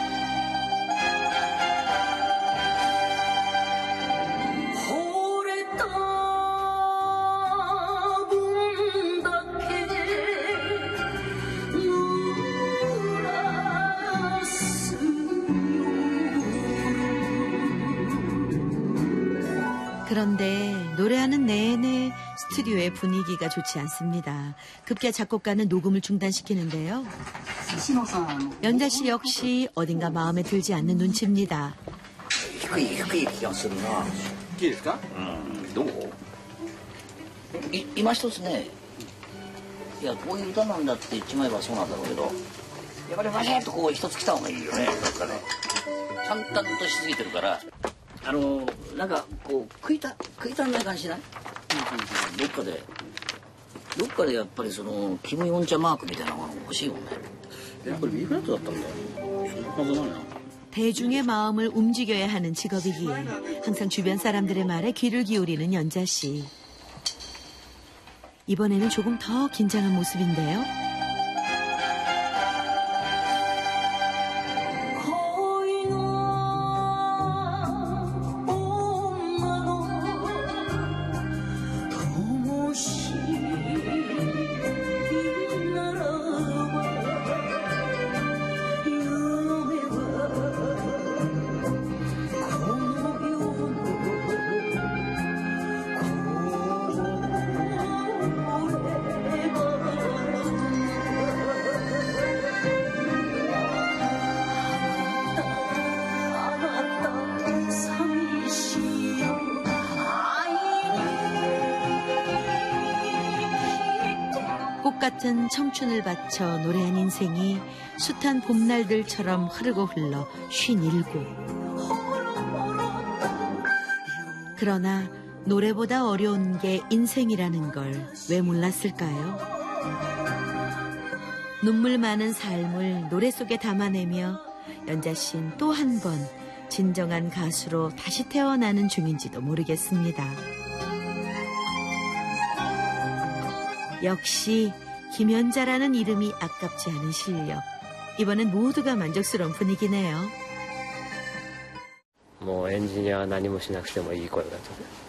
그런데 노래하는 내내 스튜디오의 분위기가 좋지 않습니다. 급기야 작곡가는 녹음을 중단시키는데요. 연자 씨 역시 어딘가 마음에 들지 않는 눈치입니다. 低い低い気がするな。 いいですか？ うん、どう？い今一つね、いやこういう歌なんだって言っちまえばそうなんだろうけど、やっぱりバシッとこう一つ来た方がいいよね。なんかね、淡々としすぎてるから、あのなんかこう食いた食い足んない感じしない？どっかでどっかでやっぱりそのキム・ヨンチャマークみたいなものが欲しいもんね。やっぱり B フラットだったんだよ。そんなはずないな。 대중의 마음을 움직여야 하는 직업이기에 항상 주변 사람들의 말에 귀를 기울이는 연자 씨. 이번에는 조금 더 긴장한 모습인데요. 같은 청춘을 바쳐 노래한 인생이 숱한 봄날들처럼 흐르고 흘러 쉰일곱. 그러나 노래보다 어려운 게 인생이라는 걸 왜 몰랐을까요? 눈물 많은 삶을 노래 속에 담아내며 연자 씨는 또 한 번 진정한 가수로 다시 태어나는 중인지도 모르겠습니다. 역시 김연자라는 이름이 아깝지 않은 실력. 이번엔 모두가 만족스러운 분위기네요. 뭐 엔지니어何もしなくてもいい声だと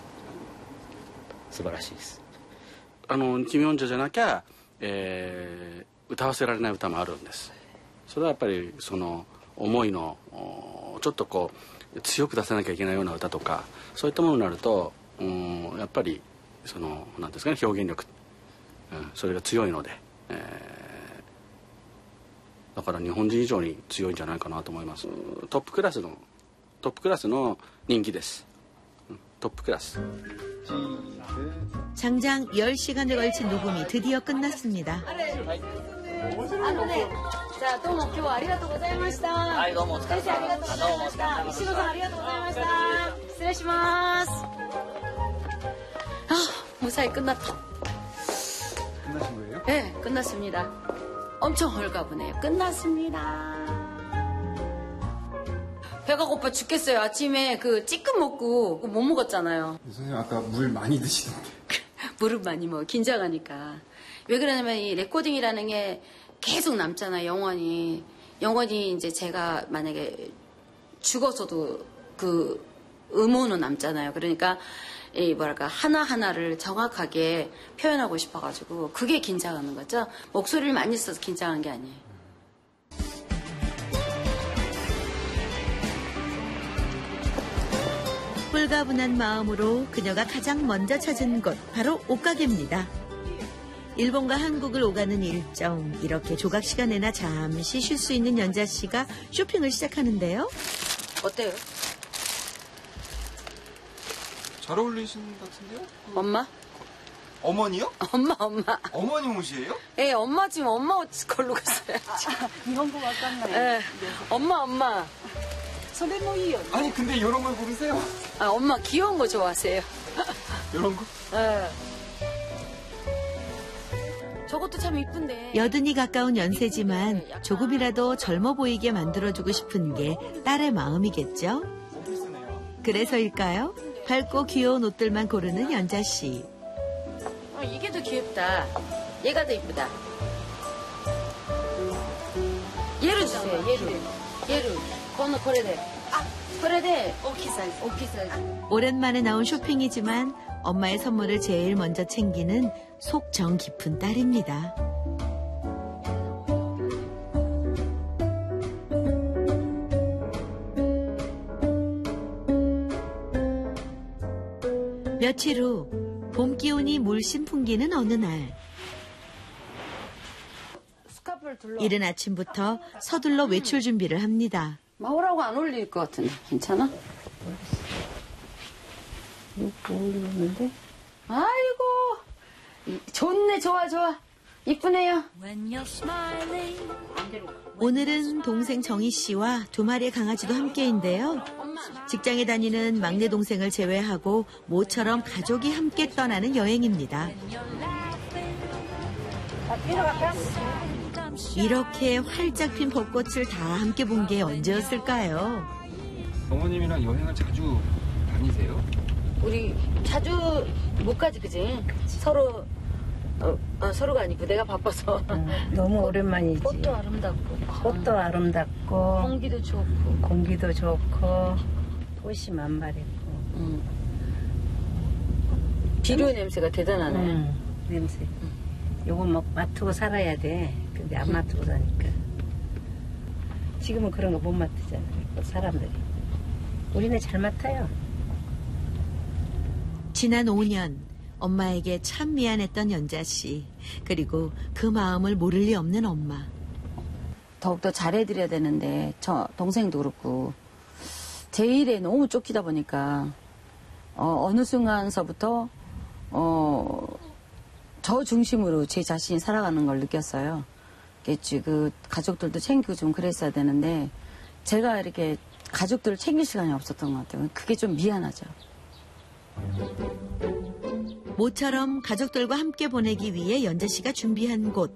素晴らしいです。 あのキム・ヨンジャじゃなきゃ、えー、歌わせられない歌もあるんです。それはやっぱりその思いのちょっとこう強く出さなきゃいけないような歌とかそういったものになると、うん、やっぱりそのなんですかね表現力。それが強いので、えー、だから日本人以上に強いんじゃないかなと思います。トップクラスのトップクラスの人気です。トップクラス。 장장 열 시간에 걸친 녹음이 드디어 끝났습니다. 자, どうも今日はありがとうございました。はい、どうもお疲れ様。先生ありがとうございました。石野さんありがとうございました。失礼します。아, 무사히 끝났다. 끝나신 거예요? 네, 끝났습니다. 엄청 헐가분해요. 끝났습니다. 배가 고파 죽겠어요. 아침에 그 찌끔 먹고 못 먹었잖아요. 선생님 아까 물 많이 드시던데. 물을 많이 먹어. 긴장하니까. 왜 그러냐면 이 레코딩이라는 게 계속 남잖아요. 영원히. 영원히 이제 제가 만약에 죽어서도 그 음원은 남잖아요. 그러니까 이 뭐랄까 하나하나를 정확하게 표현하고 싶어가지고 그게 긴장하는 거죠. 목소리를 많이 써서 긴장한 게 아니에요. 홀가분한 마음으로 그녀가 가장 먼저 찾은 곳 바로 옷가게입니다. 일본과 한국을 오가는 일정, 이렇게 조각 시간에나 잠시 쉴 수 있는 연자 씨가 쇼핑을 시작하는데요. 어때요? 잘 어울리신 것 같은데요? 엄마? 어머니요? 엄마, 엄마. 어머니 옷이에요? 예, 엄마 지금 엄마 옷 걸로 갔어요. 일본고 왔잖아요. 예, 엄마, 엄마. 소래모이요. 아니 근데 이런 걸 고르세요? 아, 엄마 귀여운 거 좋아하세요. 이런 거? 예. 저것도 참 이쁜데. 여든이 가까운 연세지만 조금이라도 젊어 보이게 만들어주고 싶은 게 딸의 마음이겠죠? 그래서일까요? 밝고 귀여운 옷들만 고르는 연자 씨. 어, 이게 더 귀엽다. 얘가 더 이쁘다. せ얘를 얘를 このこれであこれで大きいサイズ大きいサイズ 오랜만에 나온 쇼핑이지만 엄마의 선물을 제일 먼저 챙기는 속 정 깊은 딸입니다. 며칠 후 봄 기온이 물씬 풍기는 어느 날 이른 아침부터 서둘러 외출 준비를 합니다. 마오라고 안 어울릴 것 같은데 괜찮아? 어울리는데? 아이고 좋네 좋아 좋아 이쁘네요. 오늘은 동생 정희 씨와 두 마리의 강아지도 함께인데요. 직장에 다니는 막내 동생을 제외하고 모처럼 가족이 함께 떠나는 여행입니다. 이렇게 활짝 핀 벚꽃을 다 함께 본 게 언제였을까요? 어머님이랑 여행을 자주 다니세요? 우리 자주 못 가지 그지? 서로 어, 어, 서로가 아니고 내가 바빠서 너무 오랜만이지. 꽃도 아름답고 꽃도 아름답고 공기도 좋고 공기도 좋고 꽃이 만발했고 음. 비료 냄새가 대단하네. 음, 냄새. 요거 막 맡고 살아야 돼. 근데 안 맡고 사니까. 지금은 그런 거 못 맡잖아. 사람들이. 우리는 잘 맡아요. 지난 오 년 엄마에게 참 미안했던 연자 씨. 그리고 그 마음을 모를 리 없는 엄마. 더욱더 잘해드려야 되는데 저 동생도 그렇고 제 일에 너무 쫓기다 보니까 어, 어느 순간서부터 어, 저 중심으로 제 자신이 살아가는 걸 느꼈어요. 그 가족들도 챙기고 좀 그랬어야 되는데 제가 이렇게 가족들을 챙길 시간이 없었던 것 같아요. 그게 좀 미안하죠. 모처럼 가족들과 함께 보내기 위해 연자 씨가 준비한 곳.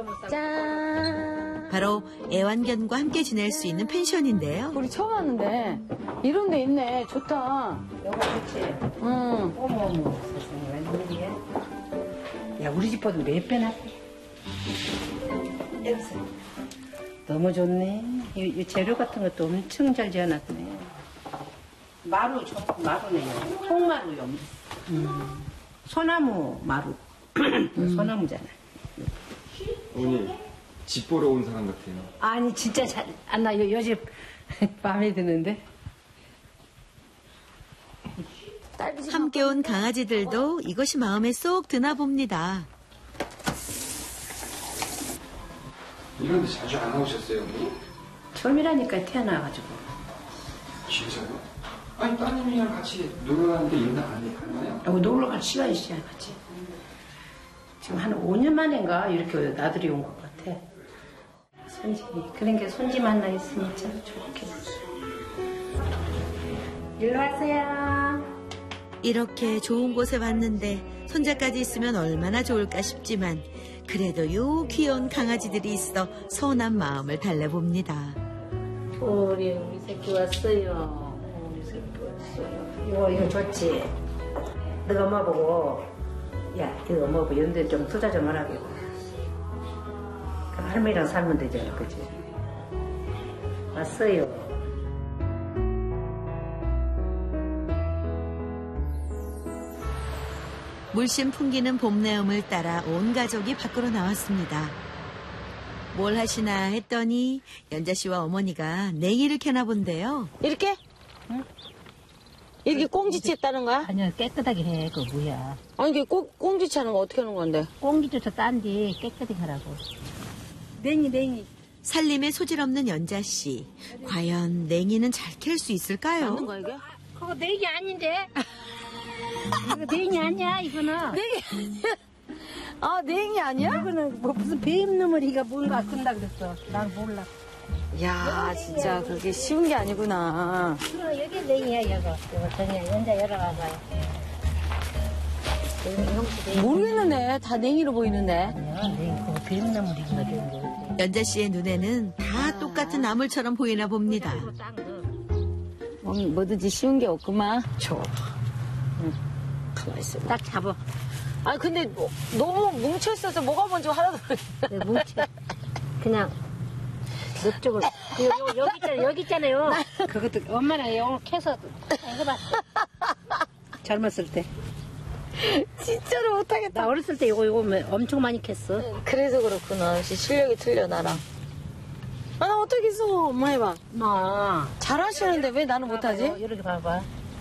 짠! 바로 애완견과 함께 지낼 수 있는 펜션인데요. 우리 처음 왔는데 이런 데 있네. 좋다. 여기 좋지? 응. 어머 어머 세상에 웬일이야? 야 우리 집보다 몇 배나? 여기서 너무 좋네. 이, 이 재료 같은 것도 엄청 잘 지어놨네. 마루 좋고 마루네요. 통마루요. 음. 소나무 마루. 음. 소나무잖아. 어머니 집 보러 온 사람 같아요. 아니 진짜 잘. 아 나 요 집 마음에 드는데. 함께 온 강아지들도 이것이 마음에 쏙 드나 봅니다. 이런 데 자주 안 나오셨어요, 어머니? 처음이라니까 태어나가지고. 진짜요? 아니 따님이랑 같이 놀러 가는 게 있나 아니나요? 여기 놀러 갈 시간이 있어야 같이. 지금 한 오 년 만인가 이렇게 나들이 온 것 같아. 손지. 그런 게 손지 만나 있으니 참 좋겠어. 일로 와세요. 이렇게 좋은 곳에 왔는데 손자까지 있으면 얼마나 좋을까 싶지만 그래도 요 귀여운 강아지들이 있어 서운한 마음을 달래봅니다. 우리 우리 새끼 왔어요. 우리 새끼 왔어요. 이거 이거 좋지. 너가 엄마 보고 야 이거 엄마 보고 연대 좀 투자 좀 하라고. 그럼 할머니랑 살면 되잖아, 그치? 왔어요. 물씬 풍기는 봄내음을 따라 온 가족이 밖으로 나왔습니다. 뭘 하시나 했더니 연자 씨와 어머니가 냉이를 캐나 본데요. 이렇게? 응? 이렇게 꽁지치 했다는 거야? 아니요, 깨끗하게 해. 그거 뭐야. 아니, 이게 꽁, 꽁지치 하는 거 어떻게 하는 건데? 꽁지조차 딴데 깨끗하게 하라고. 냉이, 냉이. 살림에 소질 없는 연자 씨. 과연 냉이는 잘 캘 수 있을까요? 맞는 거야, 이게? 그거 냉이 아닌데? 이거 냉이 아니야, 이거는. 냉이 아니야? 아, 냉이 아니야? 이거는 뭐 무슨 뱀너머리가 뭔가 끈다 그랬어. 난 몰라. 야, 진짜 그게 쉬운 게 아니구나. 그럼 여기 냉이야, 이거. 이거 전에 연자 열어봐봐요. 모르겠는데, 다 냉이로 보이는데. 아니야, 냉이 그거 뱀너머리가 되는 거지. 연자 씨의 눈에는 다 똑같은 나물처럼 보이나 봅니다. 뭐, 뭐든지 쉬운 게 없구만. 좋아. 응. 가만히 있어. 딱 잡아. 아 근데 뭐, 너무 뭉쳐있어서 뭐가 뭔지 하나도 모르겠어. 네, 뭉쳐. 그냥 넓적을 그, 요, 여기 있잖아요. 여기 있잖아요. 그것도 엄마가 이거 캐서 해봤어. 젊었을 때. 진짜로 못하겠다. 나 어렸을 때 이거 이거 엄청 많이 캤어. 그래서 그렇구나. 역시 실력이 틀려 나랑. 아, 나 어떡했어. 엄마 해봐. 마. 잘하시는데 왜 나는 못하지? 이렇게 봐봐.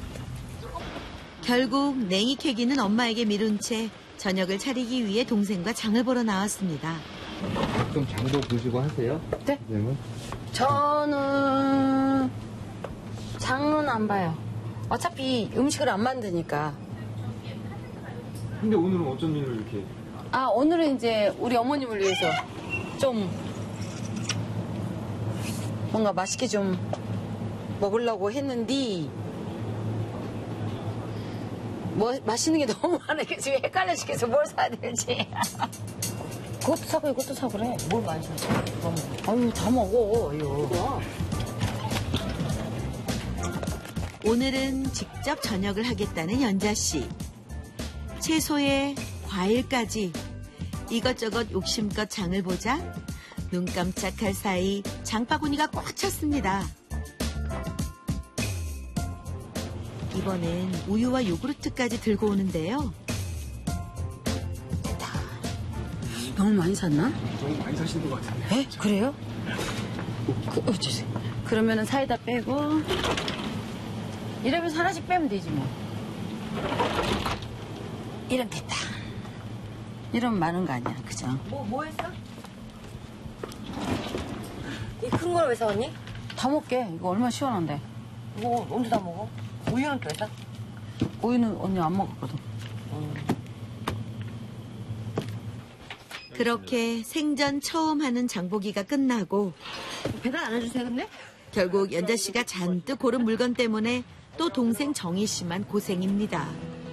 결국 냉이 캐기는 엄마에게 미룬 채 저녁을 차리기 위해 동생과 장을 보러 나왔습니다. 좀 장도 보시고 하세요? 네. 선생님은? 저는 장은 안 봐요. 어차피 음식을 안 만드니까. 근데 오늘은 어쩐 일로 이렇게? 아, 오늘은 이제 우리 어머님을 위해서 좀 뭔가 맛있게 좀 먹으려고 했는데 뭐 맛있는 게 너무 많으니까 지금 헷갈려 죽겠어. 뭘 사야 될지. 그것도 사고 이것도 사고 그래. 뭘 많이 사? 아유, 다 먹어. 이거. 오늘은 직접 저녁을 하겠다는 연자 씨. 채소에 과일까지 이것저것 욕심껏 장을 보자 눈 깜짝할 사이 장바구니가 꽉 찼습니다. 이번엔 우유와 요구르트까지 들고 오는데요. 너무 많이 샀나? 너무 많이 사시는 것 같은데. 에? 그래요? 그, 어, 주세요. 그러면은 사이다 빼고 이러면서 하나씩 빼면 되지 뭐. 이러면 됐다. 이러면 많은 거 아니야, 그죠? 뭐, 뭐 했어? 이 큰 걸 왜 사왔니? 다 먹게. 이거 얼마나 시원한데. 이거 언제 다 먹어? 우유는 또 왜 사? 우유는 언니 안 먹었거든. 음. 그렇게 생전 처음 하는 장보기가 끝나고 배달 안 해주세요, 근데? 결국 연자 씨가 잔뜩 고른 물건 때문에 또 동생 정희 씨만 고생입니다.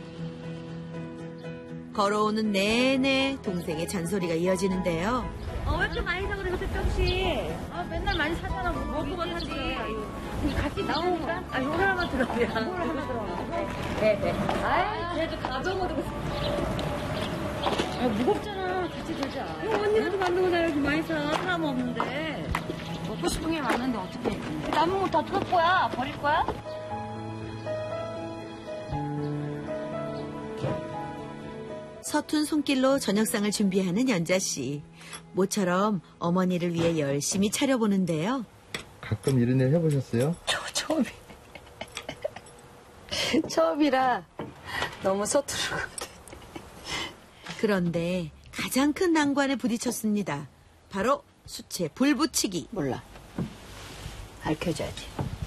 걸어오는 내내 동생의 잔소리가 이어지는데요. 어, 왜 이렇게 많이 사 그래, 그때 조금씩. 아, 맨날 많이 사잖아, 뭐. 먹고만 사지. 같이 나오니까? 아, 이거 하나만 들어야. 뭘 하나 들어? 네, 네. 아이, 그래도 가져온 거 들고. 아, 무겁잖아. 같이 들자. 이거 언니가 또 만든 거잖아, 이렇게 많이 사. 사람 없는데. 먹고 싶은 게 많은데 어떻게 해. 남은 거 다 뜯을 거야? 버릴 거야? 서툰 손길로 저녁상을 준비하는 연자 씨. 모처럼 어머니를 위해 열심히 차려보는데요. 가끔 이런 일 해보셨어요? 저 처음이. 처음이라 너무 서투르거든. 그런데 가장 큰 난관에 부딪혔습니다. 바로 수채 불 붙이기. 몰라. 알려줘야지.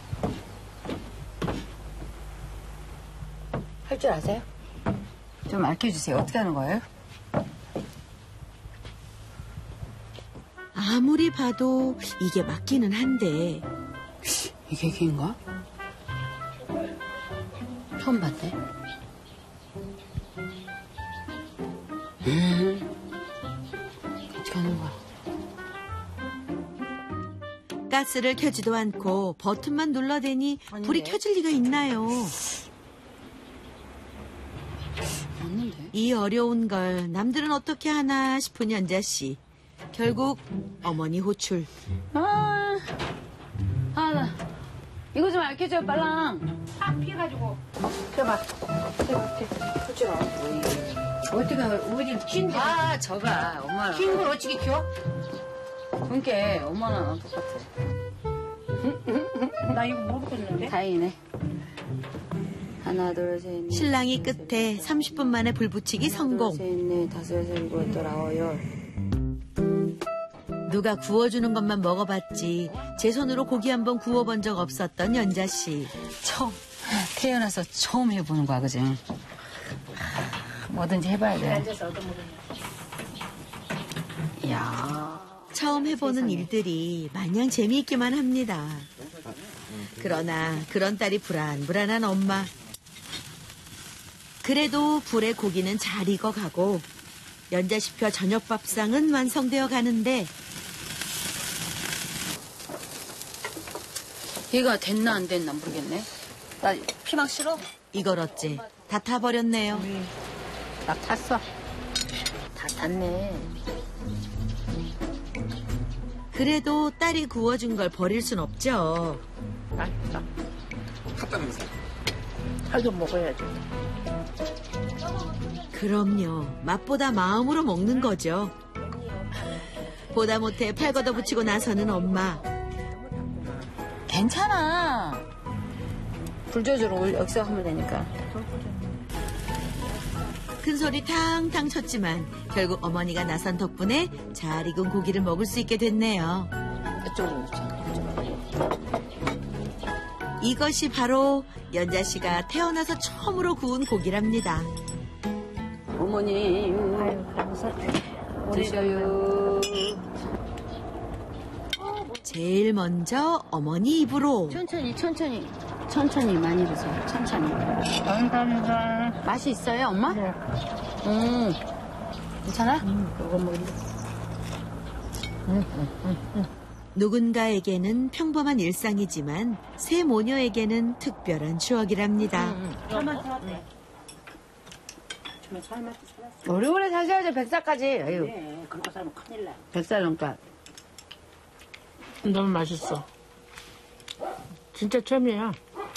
할 줄 아세요? 좀 알려주세요. 어떻게 하는 거예요? 아무리 봐도 이게 맞기는 한데. 이게 이게인가? 처음 봤네. 음. 어떻게 하는 거야? 가스를 켜지도 않고 버튼만 눌러대니 아닌데? 불이 켜질 리가 있나요? 맞는데? 이 어려운 걸 남들은 어떻게 하나 싶은 연자 씨. 결국 어머니 호출. 아, 아, 나 이거 좀 알려줘요, 빨랑. 딱 피해가지고. 펴봐. 그죠? 어떻게, 어디 킨데? 아, 저가, 엄마랑. 킨걸 어떻게 켜? 그러니까 엄마랑 똑같아. 나 이거 모르겠는데? 다행이네. 하나, 둘, 셋, 넷. 신랑이 끝에 삼십 분 만에 불 붙이기 성공. 하나, 둘, 셋, 넷, 다섯, 여섯, 일곱, 여덟, 아홉, 열. 누가 구워주는 것만 먹어봤지 제 손으로 고기 한번 구워본 적 없었던 연자 씨. 처음, 태어나서 처음 해보는 거야, 그지? 뭐든지 해봐야 돼. 앉아서 얻어먹으면. 이야. 처음 해보는 일들이 마냥 재미있기만 합니다. 그러나 그런 딸이 불안불안한 엄마. 그래도 불에 고기는 잘 익어가고 연자 씨표 저녁 밥상은 완성되어 가는데 얘가 됐나 안 됐나 모르겠네. 나 피망 싫어? 이걸 어째 다 타버렸네요. 딱 탔어. 다 탔네. 그래도 딸이 구워준 걸 버릴 순 없죠. 맛있어. 갖다 놓으세요. 살도 먹어야지. 그럼요. 맛보다 마음으로 먹는 거죠. 보다 못해 팔 걷어붙이고 나서는 엄마. 괜찮아. 불조절을 여기서 하면 되니까. 큰 소리 탕탕 쳤지만 결국 어머니가 나선 덕분에 잘 익은 고기를 먹을 수 있게 됐네요. 이쪽으로 이것이 바로 연자 씨가 태어나서 처음으로 구운 고기랍니다. 어머니, 드셔요. 제일 먼저 어머니 입으로. 천천히, 천천히. 천천히 많이 드세요. 천천히. 감사합니다. 맛이 있어요, 엄마? 네. 음. 괜찮아? 음, 그거 뭐. 음, 음, 음, 음. 누군가에게는 평범한 일상이지만 새 모녀에게는 특별한 추억이랍니다. 저만 사왔대. 저만 살만 살았어. 오래오래 사셔야죠, 백살까지. 아유. 네, 그렇게 살면 큰일 나. 백살 넘까. 너무 맛있어. 진짜 처음이야.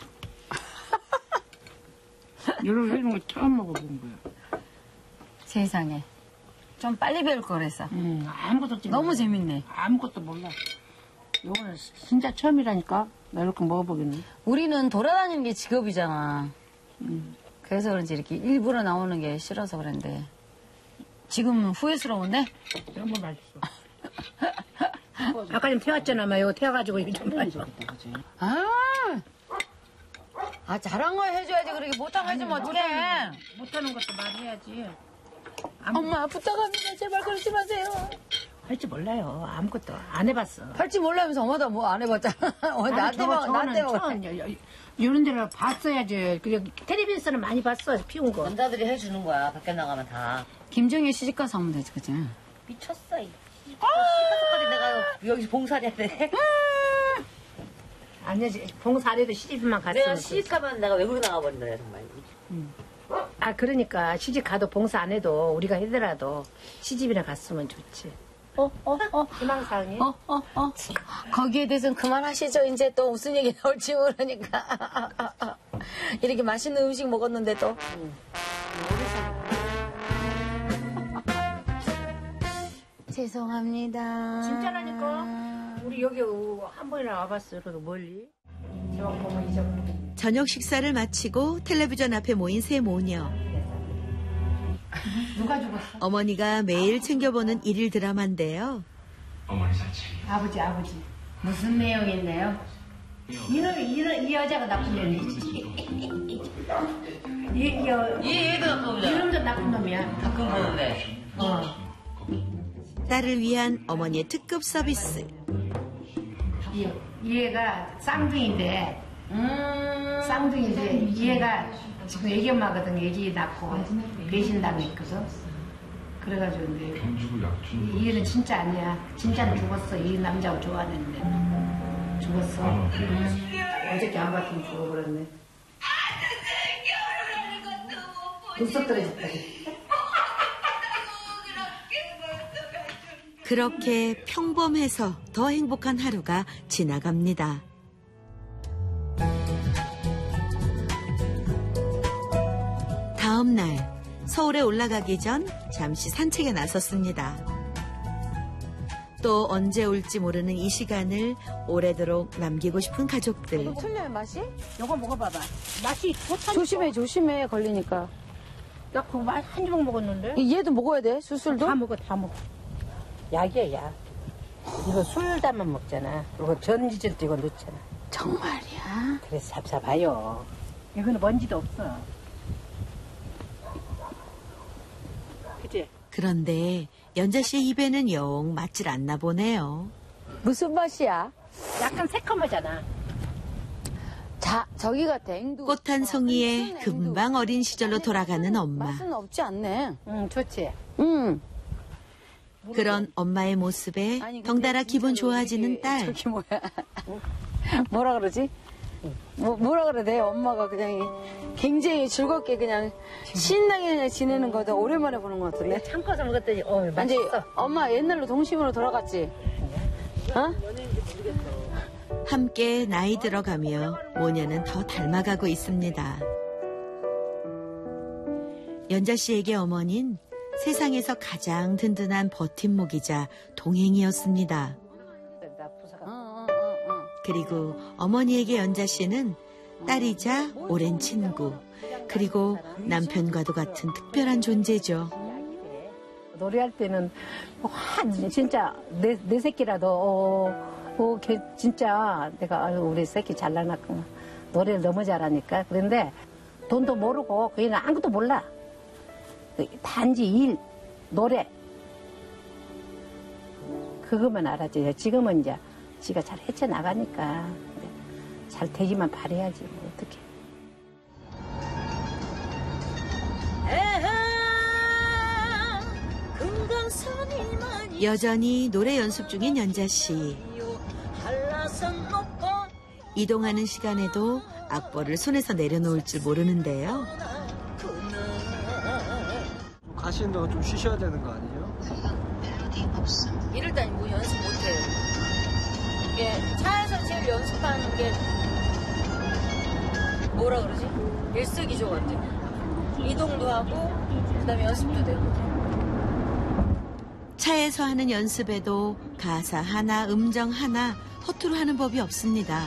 이런 이런 거 처음 먹어본 거야. 세상에. 좀 빨리 배울 거랬어. 음, 아무것도 없지. 너무 재밌네. 아무것도 몰라. 이거는 진짜 처음이라니까. 나 이렇게 먹어보겠네. 우리는 돌아다니는 게 직업이잖아. 음. 그래서 그런지 이렇게 일부러 나오는 게 싫어서 그런데. 지금은 후회스러운데? 너무 맛있어. 아까 좀 태웠잖아. 막 이거 태워가지고 이거 좀 맛있어. 아, 아 잘한 거 해줘야지. 그렇게 못한 거 해주면 어떡해. 못하는 것도 말해야지. 엄마 부탁합니다. 제발 그러지 마세요. 할 줄 몰라요. 아무것도 안 해봤어. 할 줄 몰라면서 엄마도 뭐 안 해봤잖아. 어, 나한테 막 나한테 막. 이런 데를 봤어야지. 그래 텔레비전은 많이 봤어. 피운 거. 남자들이 해주는 거야. 밖에 나가면 다. 김정희 시집가서 하면 되지, 그치? 미쳤어. 이 시집가서까지 내가 여기서 봉사해야 돼. 아니지. 봉사 안 해도 시집만 갔으면. 내가 시집 가면 내가 외국에 나가버린다, 정말. 음. 아 그러니까 시집 가도 봉사 안 해도 우리가 해더라도 시집이나 갔으면 좋지. 어, 어, 어, 희망사항이. 어, 어, 어. 거기에 대해서는 그만하시죠. 이제 또 무슨 얘기 나올지 모르니까. 이렇게 맛있는 음식 먹었는데 또. 음. 죄송합니다. 진짜라니까. 우리 여기 한 번이나 와봤어. 그래도 멀리. 저 보면 잊어버려. 저녁 식사를 마치고 텔레비전 앞에 모인 세 모녀. 누가 죽었어? 어머니가 매일 챙겨보는 일일 드라마인데요. 어머니 사치. 아버지, 아버지. 무슨 내용인데요? 이놈, 이, 이 여자가 나쁜 놈이지. 이, 이, 여, 이, 얘도 나쁜 놈이야. 이놈도 나쁜 놈이야. 가끔 보는데. 어. 딸을 위한 어머니의 특급 서비스. 이, 이 애가 쌍둥이인데, 음~ 쌍둥이인데, 이 애가 지금 애기 엄마거든. 애기 낳고 배신당했거든. 그래가지고 근데 이, 이 애는 진짜 아니야. 진짜는 죽었어. 이 남자하고 좋아하는데 죽었어. 음. 어저께 안 봤더니 죽어버렸네. 불쑥 떨어졌다. 그렇게 평범해서 더 행복한 하루가 지나갑니다. 다음 날 서울에 올라가기 전 잠시 산책에 나섰습니다. 또 언제 올지 모르는 이 시간을 오래도록 남기고 싶은 가족들. 이거 틀려요, 맛이? 이거 먹어봐봐. 맛이 좋다니까. 조심해, 조심해, 걸리니까. 나 그거 한 주먹 먹었는데. 얘도 먹어야 돼, 수술도? 다 먹어, 다 먹어. 약이야, 약. 이거 술 담아 먹잖아. 그리고 전지질도 이거 넣잖아. 정말이야? 그래서 잡숴봐요. 이거는 먼지도 없어. 그치? 그런데 연자 씨의 입에는 영 맞질 않나 보네요. 무슨 맛이야? 약간 새콤하잖아. 자, 저기 같아, 앵두. 꽃 한 송이에 금방 어린 시절로 돌아가는 엄마. 맛은 없지 않네. 응, 좋지. 응. 그런 엄마의 모습에 덩달아 기분 좋아지는 딸. 저기 뭐야. 뭐라 그러지? 뭐, 뭐라 그래야 돼? 엄마가 그냥 굉장히 즐겁게 그냥 신나게 그냥 지내는 거다 오랜만에 보는 것 같은데. 참고서 먹었더니, 어, 완전 맛있어. 엄마 옛날로 동심으로 돌아갔지? 어? 함께 나이 들어가며 모녀는 더 닮아가고 있습니다. 연자 씨에게 어머니는 세상에서 가장 든든한 버팀목이자 동행이었습니다. 그리고 어머니에게 연자 씨는 딸이자 오랜 친구, 그리고 남편과도 같은 특별한 존재죠. 노래할 때는 한 진짜 내, 내 새끼라도 어, 어, 걔 진짜 내가 아유, 우리 새끼 잘나놨구나. 노래를 너무 잘하니까. 그런데 돈도 모르고 그애는 아무것도 몰라. 단지 일, 노래 그것만 알았지. 지금은 이제 지가 잘 헤쳐나가니까 잘 되기만 바라야지. 뭐 어떡해. 여전히 노래 연습 중인 연자 씨. 이동하는 시간에도 악보를 손에서 내려놓을 줄 모르는데요. 가시는 동안 좀 쉬셔야 되는 거 아니에요? 이럴 땐 뭐 연습 못해요. 이게 차에서 제일 연습하는 게 뭐라 그러지? 일석이조 같아. 이동도 하고 그다음에 연습도 되고. 차에서 하는 연습에도 가사 하나, 음정 하나 허투루 하는 법이 없습니다.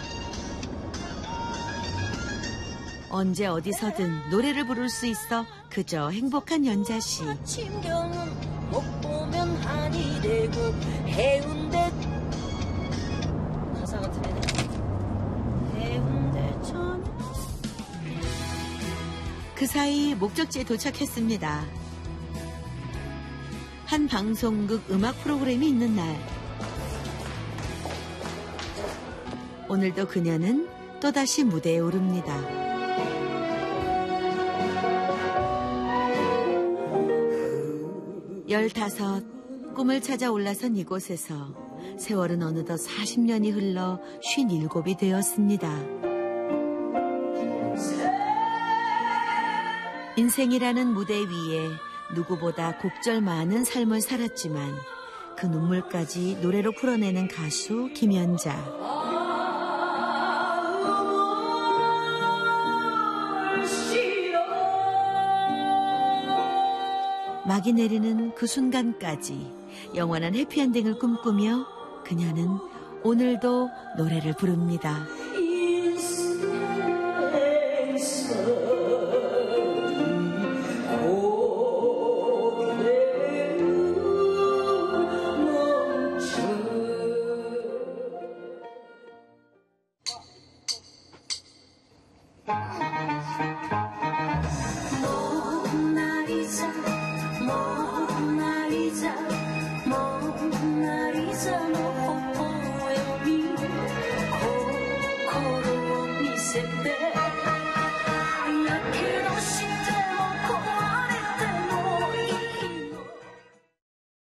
언제 어디서든 노래를 부를 수 있어 그저 행복한 연자 씨. 친경은 못 보면 한이 되고 해운대 가사 같은 애네. 해운대 저녁 그 사이 목적지에 도착했습니다. 한 방송국 음악 프로그램이 있는 날. 오늘도 그녀는 또다시 무대에 오릅니다. 열다섯, 꿈을 찾아 올라선 이곳에서 세월은 어느덧 사십 년이 흘러 쉰일곱이 되었습니다. 인생이라는 무대 위에 누구보다 곡절 많은 삶을 살았지만 그 눈물까지 노래로 풀어내는 가수 김연자. 막이 내리는 그 순간까지 영원한 해피엔딩을 꿈꾸며 그녀는 오늘도 노래를 부릅니다. 모나리자 너微笑み心を見せて